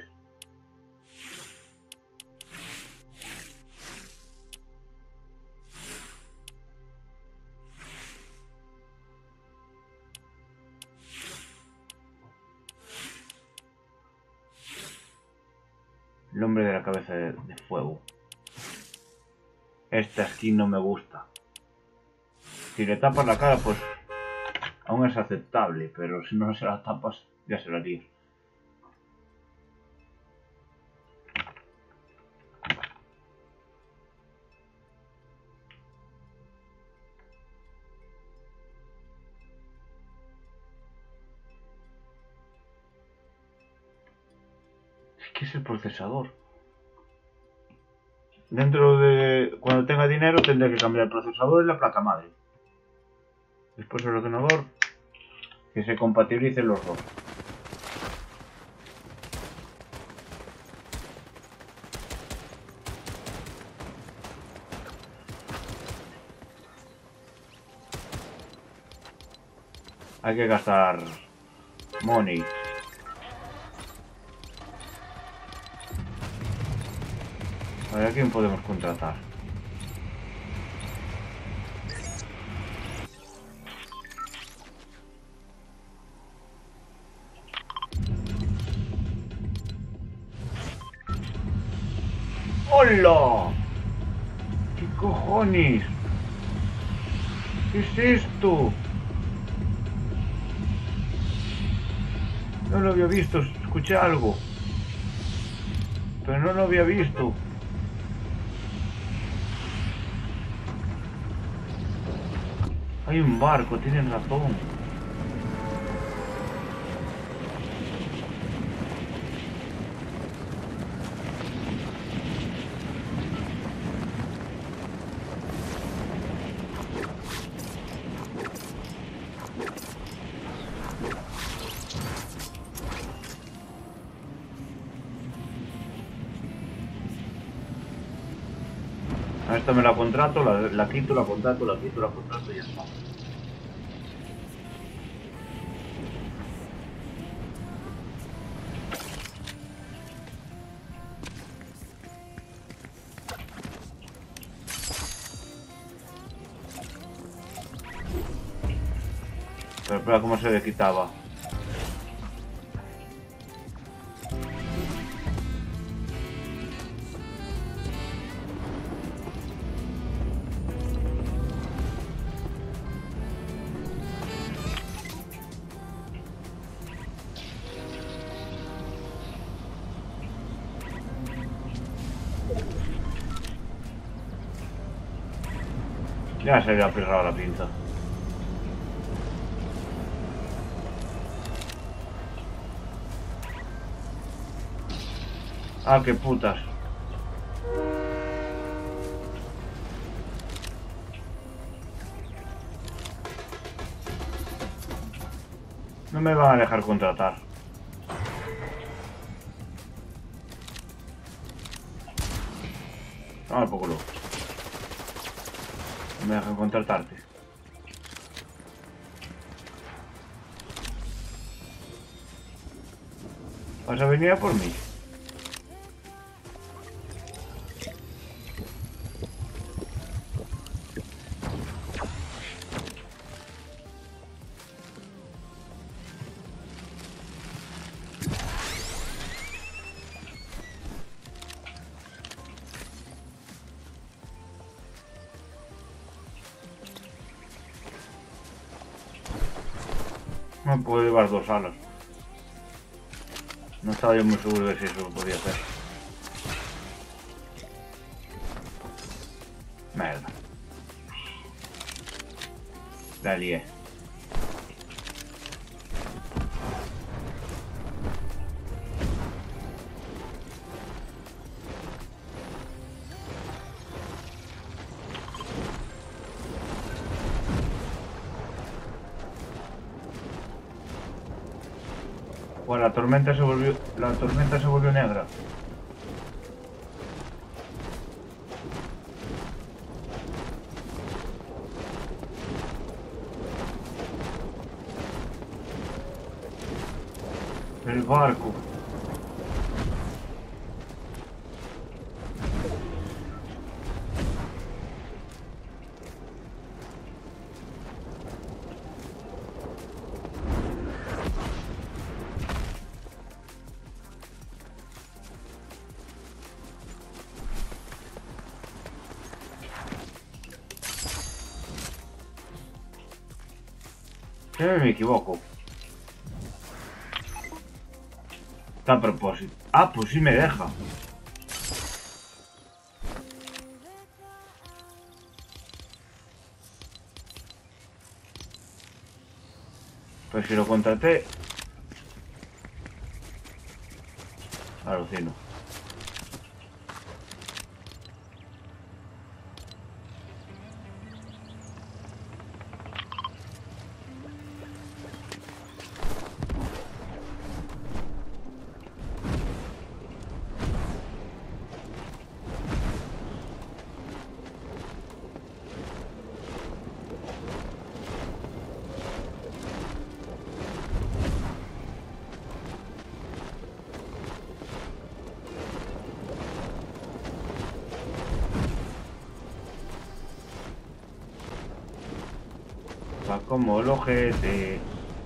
El hombre de la cabeza de fuego. Esta skin no me gusta. Si le tapas la cara, pues aún es aceptable, pero si no se la tapas, ya se la haría. ¿Qué es el procesador? Dentro de... Cuando tenga dinero tendré que cambiar el procesador y la placa madre. Después el ordenador, que se compatibilicen los dos. Hay que gastar money. A ver a quién podemos contratar. ¡Hola! ¿Qué cojones? ¿Qué es esto? No lo había visto, escuché algo. Pero no lo había visto. Hay un barco, tienen razón. A esta me la contrato, la quito, la contrato, la quito, la contrato y ya está. Pero espera, ¿cómo se le quitaba? Ya se había pirrado la pinza. Ah, qué putas. No me van a dejar contratar. Ah, poco loco. No me dejan contratarte. ¿Vas a venir a por mí? No puedo llevar 2 alas. No estaba yo muy seguro de si eso lo podía hacer. Merda. La lié. Bueno, la tormenta se volvió negra. El barco. Me equivoco. Está a propósito. Ah, pues sí me deja. Pues si lo contraté. Alucino. Va como el ojete.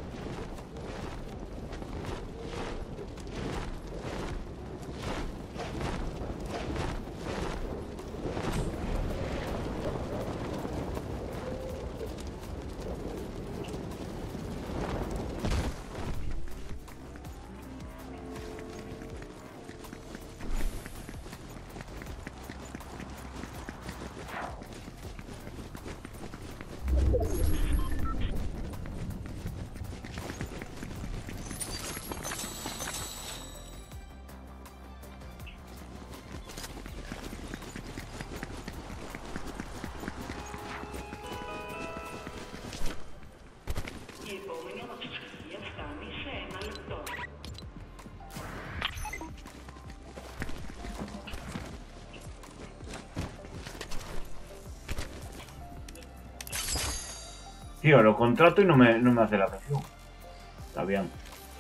Tío, lo contrato y no me hace la presión. Está bien.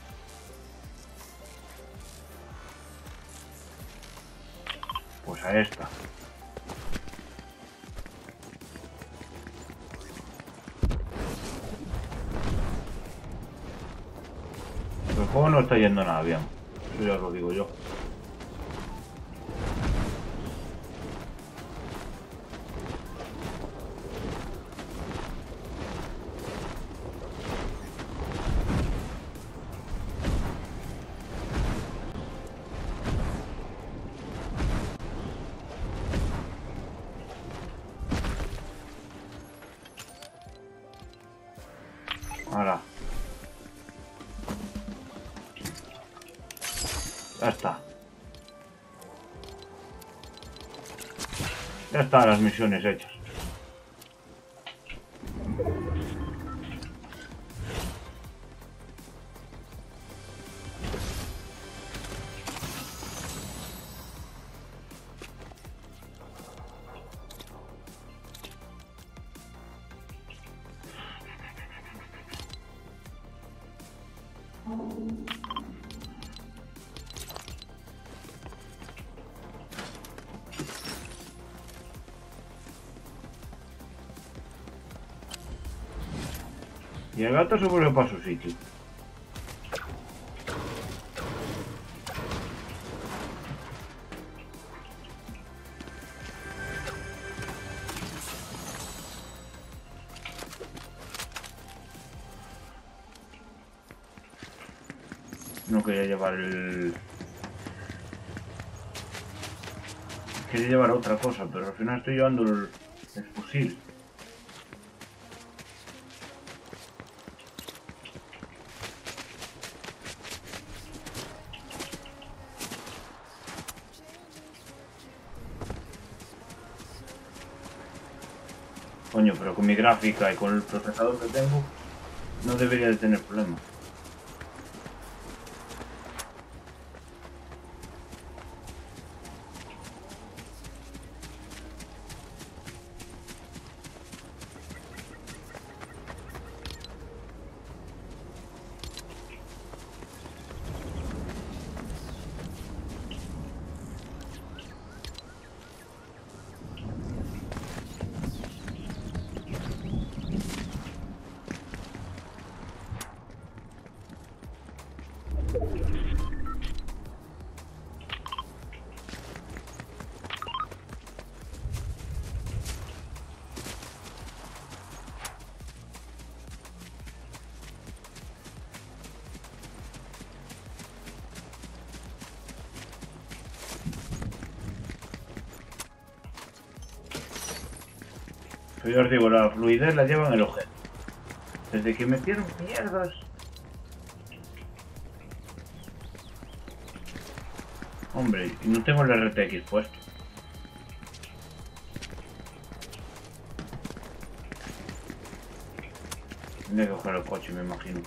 Pues a esta. El juego no está yendo nada bien. Eso ya os lo digo yo. Ahora. Ya está. Ya están las misiones hechas. Y el gato se vuelve para su sitio. No quería llevar el... Quería llevar otra cosa, pero al final estoy llevando el fusil. Coño, pero con mi gráfica y con el procesador que tengo, no debería de tener problemas. Pero yo os digo, la fluidez la lleva en el objeto. Desde que metieron mierdas. Hombre, y no tengo el RTX puesto. Tendré que coger el coche, me imagino.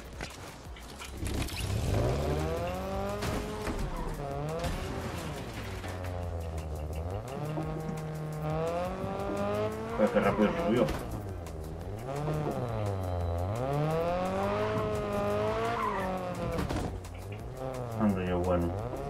Joder, qué rápido subió. Ando yo bueno.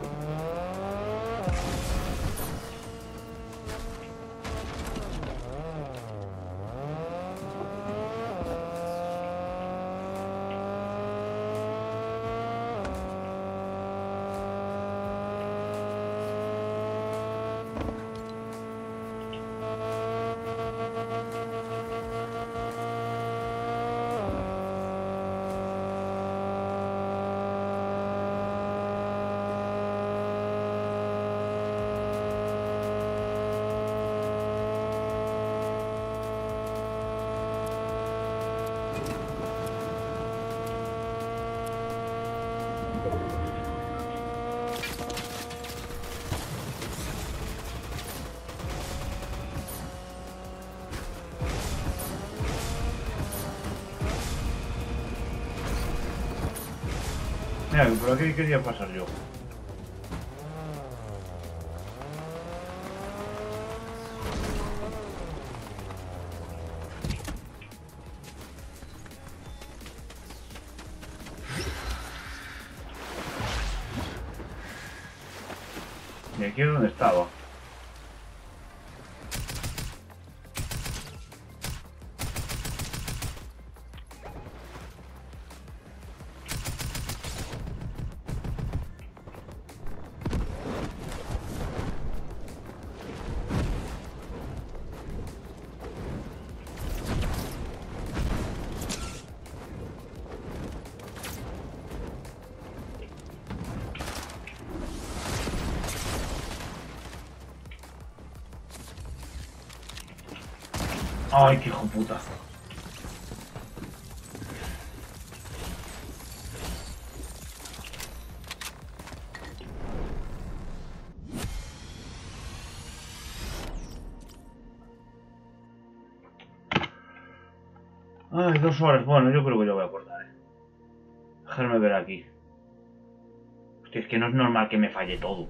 Mira, por aquí quería pasar yo. Y aquí es donde estaba. Ay, qué hijo puta. Ay, 2 horas. Bueno, yo creo que yo voy a cortar, Dejarme ver aquí. Hostia, es que no es normal que me falle todo.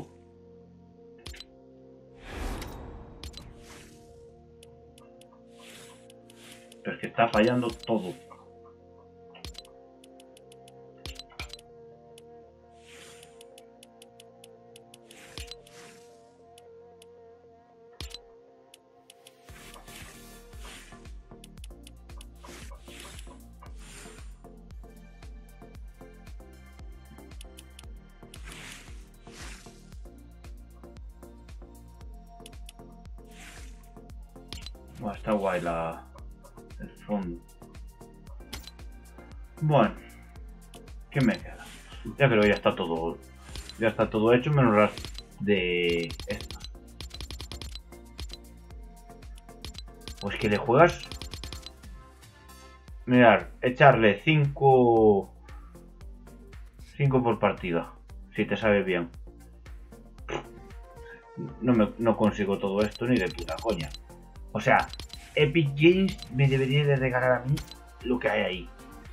Pero es que está fallando todo. Bueno, está guay el fondo. Bueno, ¿qué me queda? Ya, pero ya está todo. Ya está todo hecho, menos las de esto. Pues que le juegas. Mirad, echarle 5 por partida. Si te sabe bien. No consigo todo esto ni de puta coña. O sea, Epic Games me debería de regalar a mí lo que hay ahí.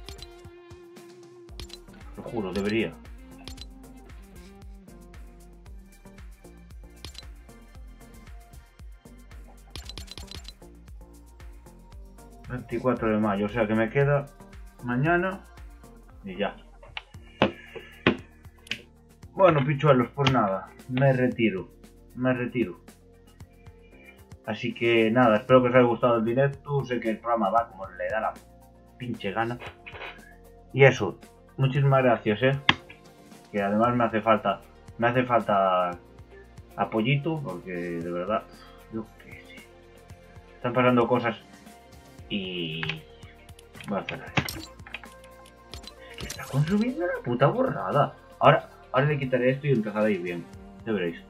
Lo juro, debería. ...24 de mayo, o sea que me queda... ...mañana... ...y ya. Bueno, pichuelos, pues nada... ...me retiro... Así que nada, espero que os haya gustado el directo... ...sé que el programa va como le da la... ...pinche gana... ...y eso... ...muchísimas gracias, ...que además me hace falta... ...apoyito... ...porque de verdad... ...yo qué sé... ...están pasando cosas... Y... voy a hacer esto. Es que está consumiendo la puta borrada. Ahora le quitaré esto y empezará a ir bien. Ya veréis.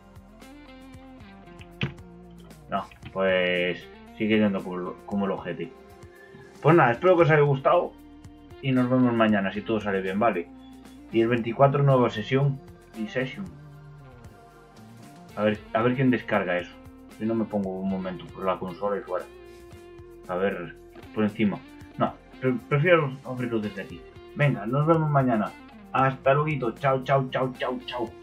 No, pues... sigue yendo como el ojete. Pues nada, espero que os haya gustado. Y nos vemos mañana si todo sale bien, ¿vale? Y el 24 nueva sesión. Y session. A ver quién descarga eso. Si no me pongo un momento por la consola y fuera. A ver, por encima. No, prefiero abrirlo desde aquí. Venga, nos vemos mañana. Hasta luego. Chao, chao, chao, chao, chao.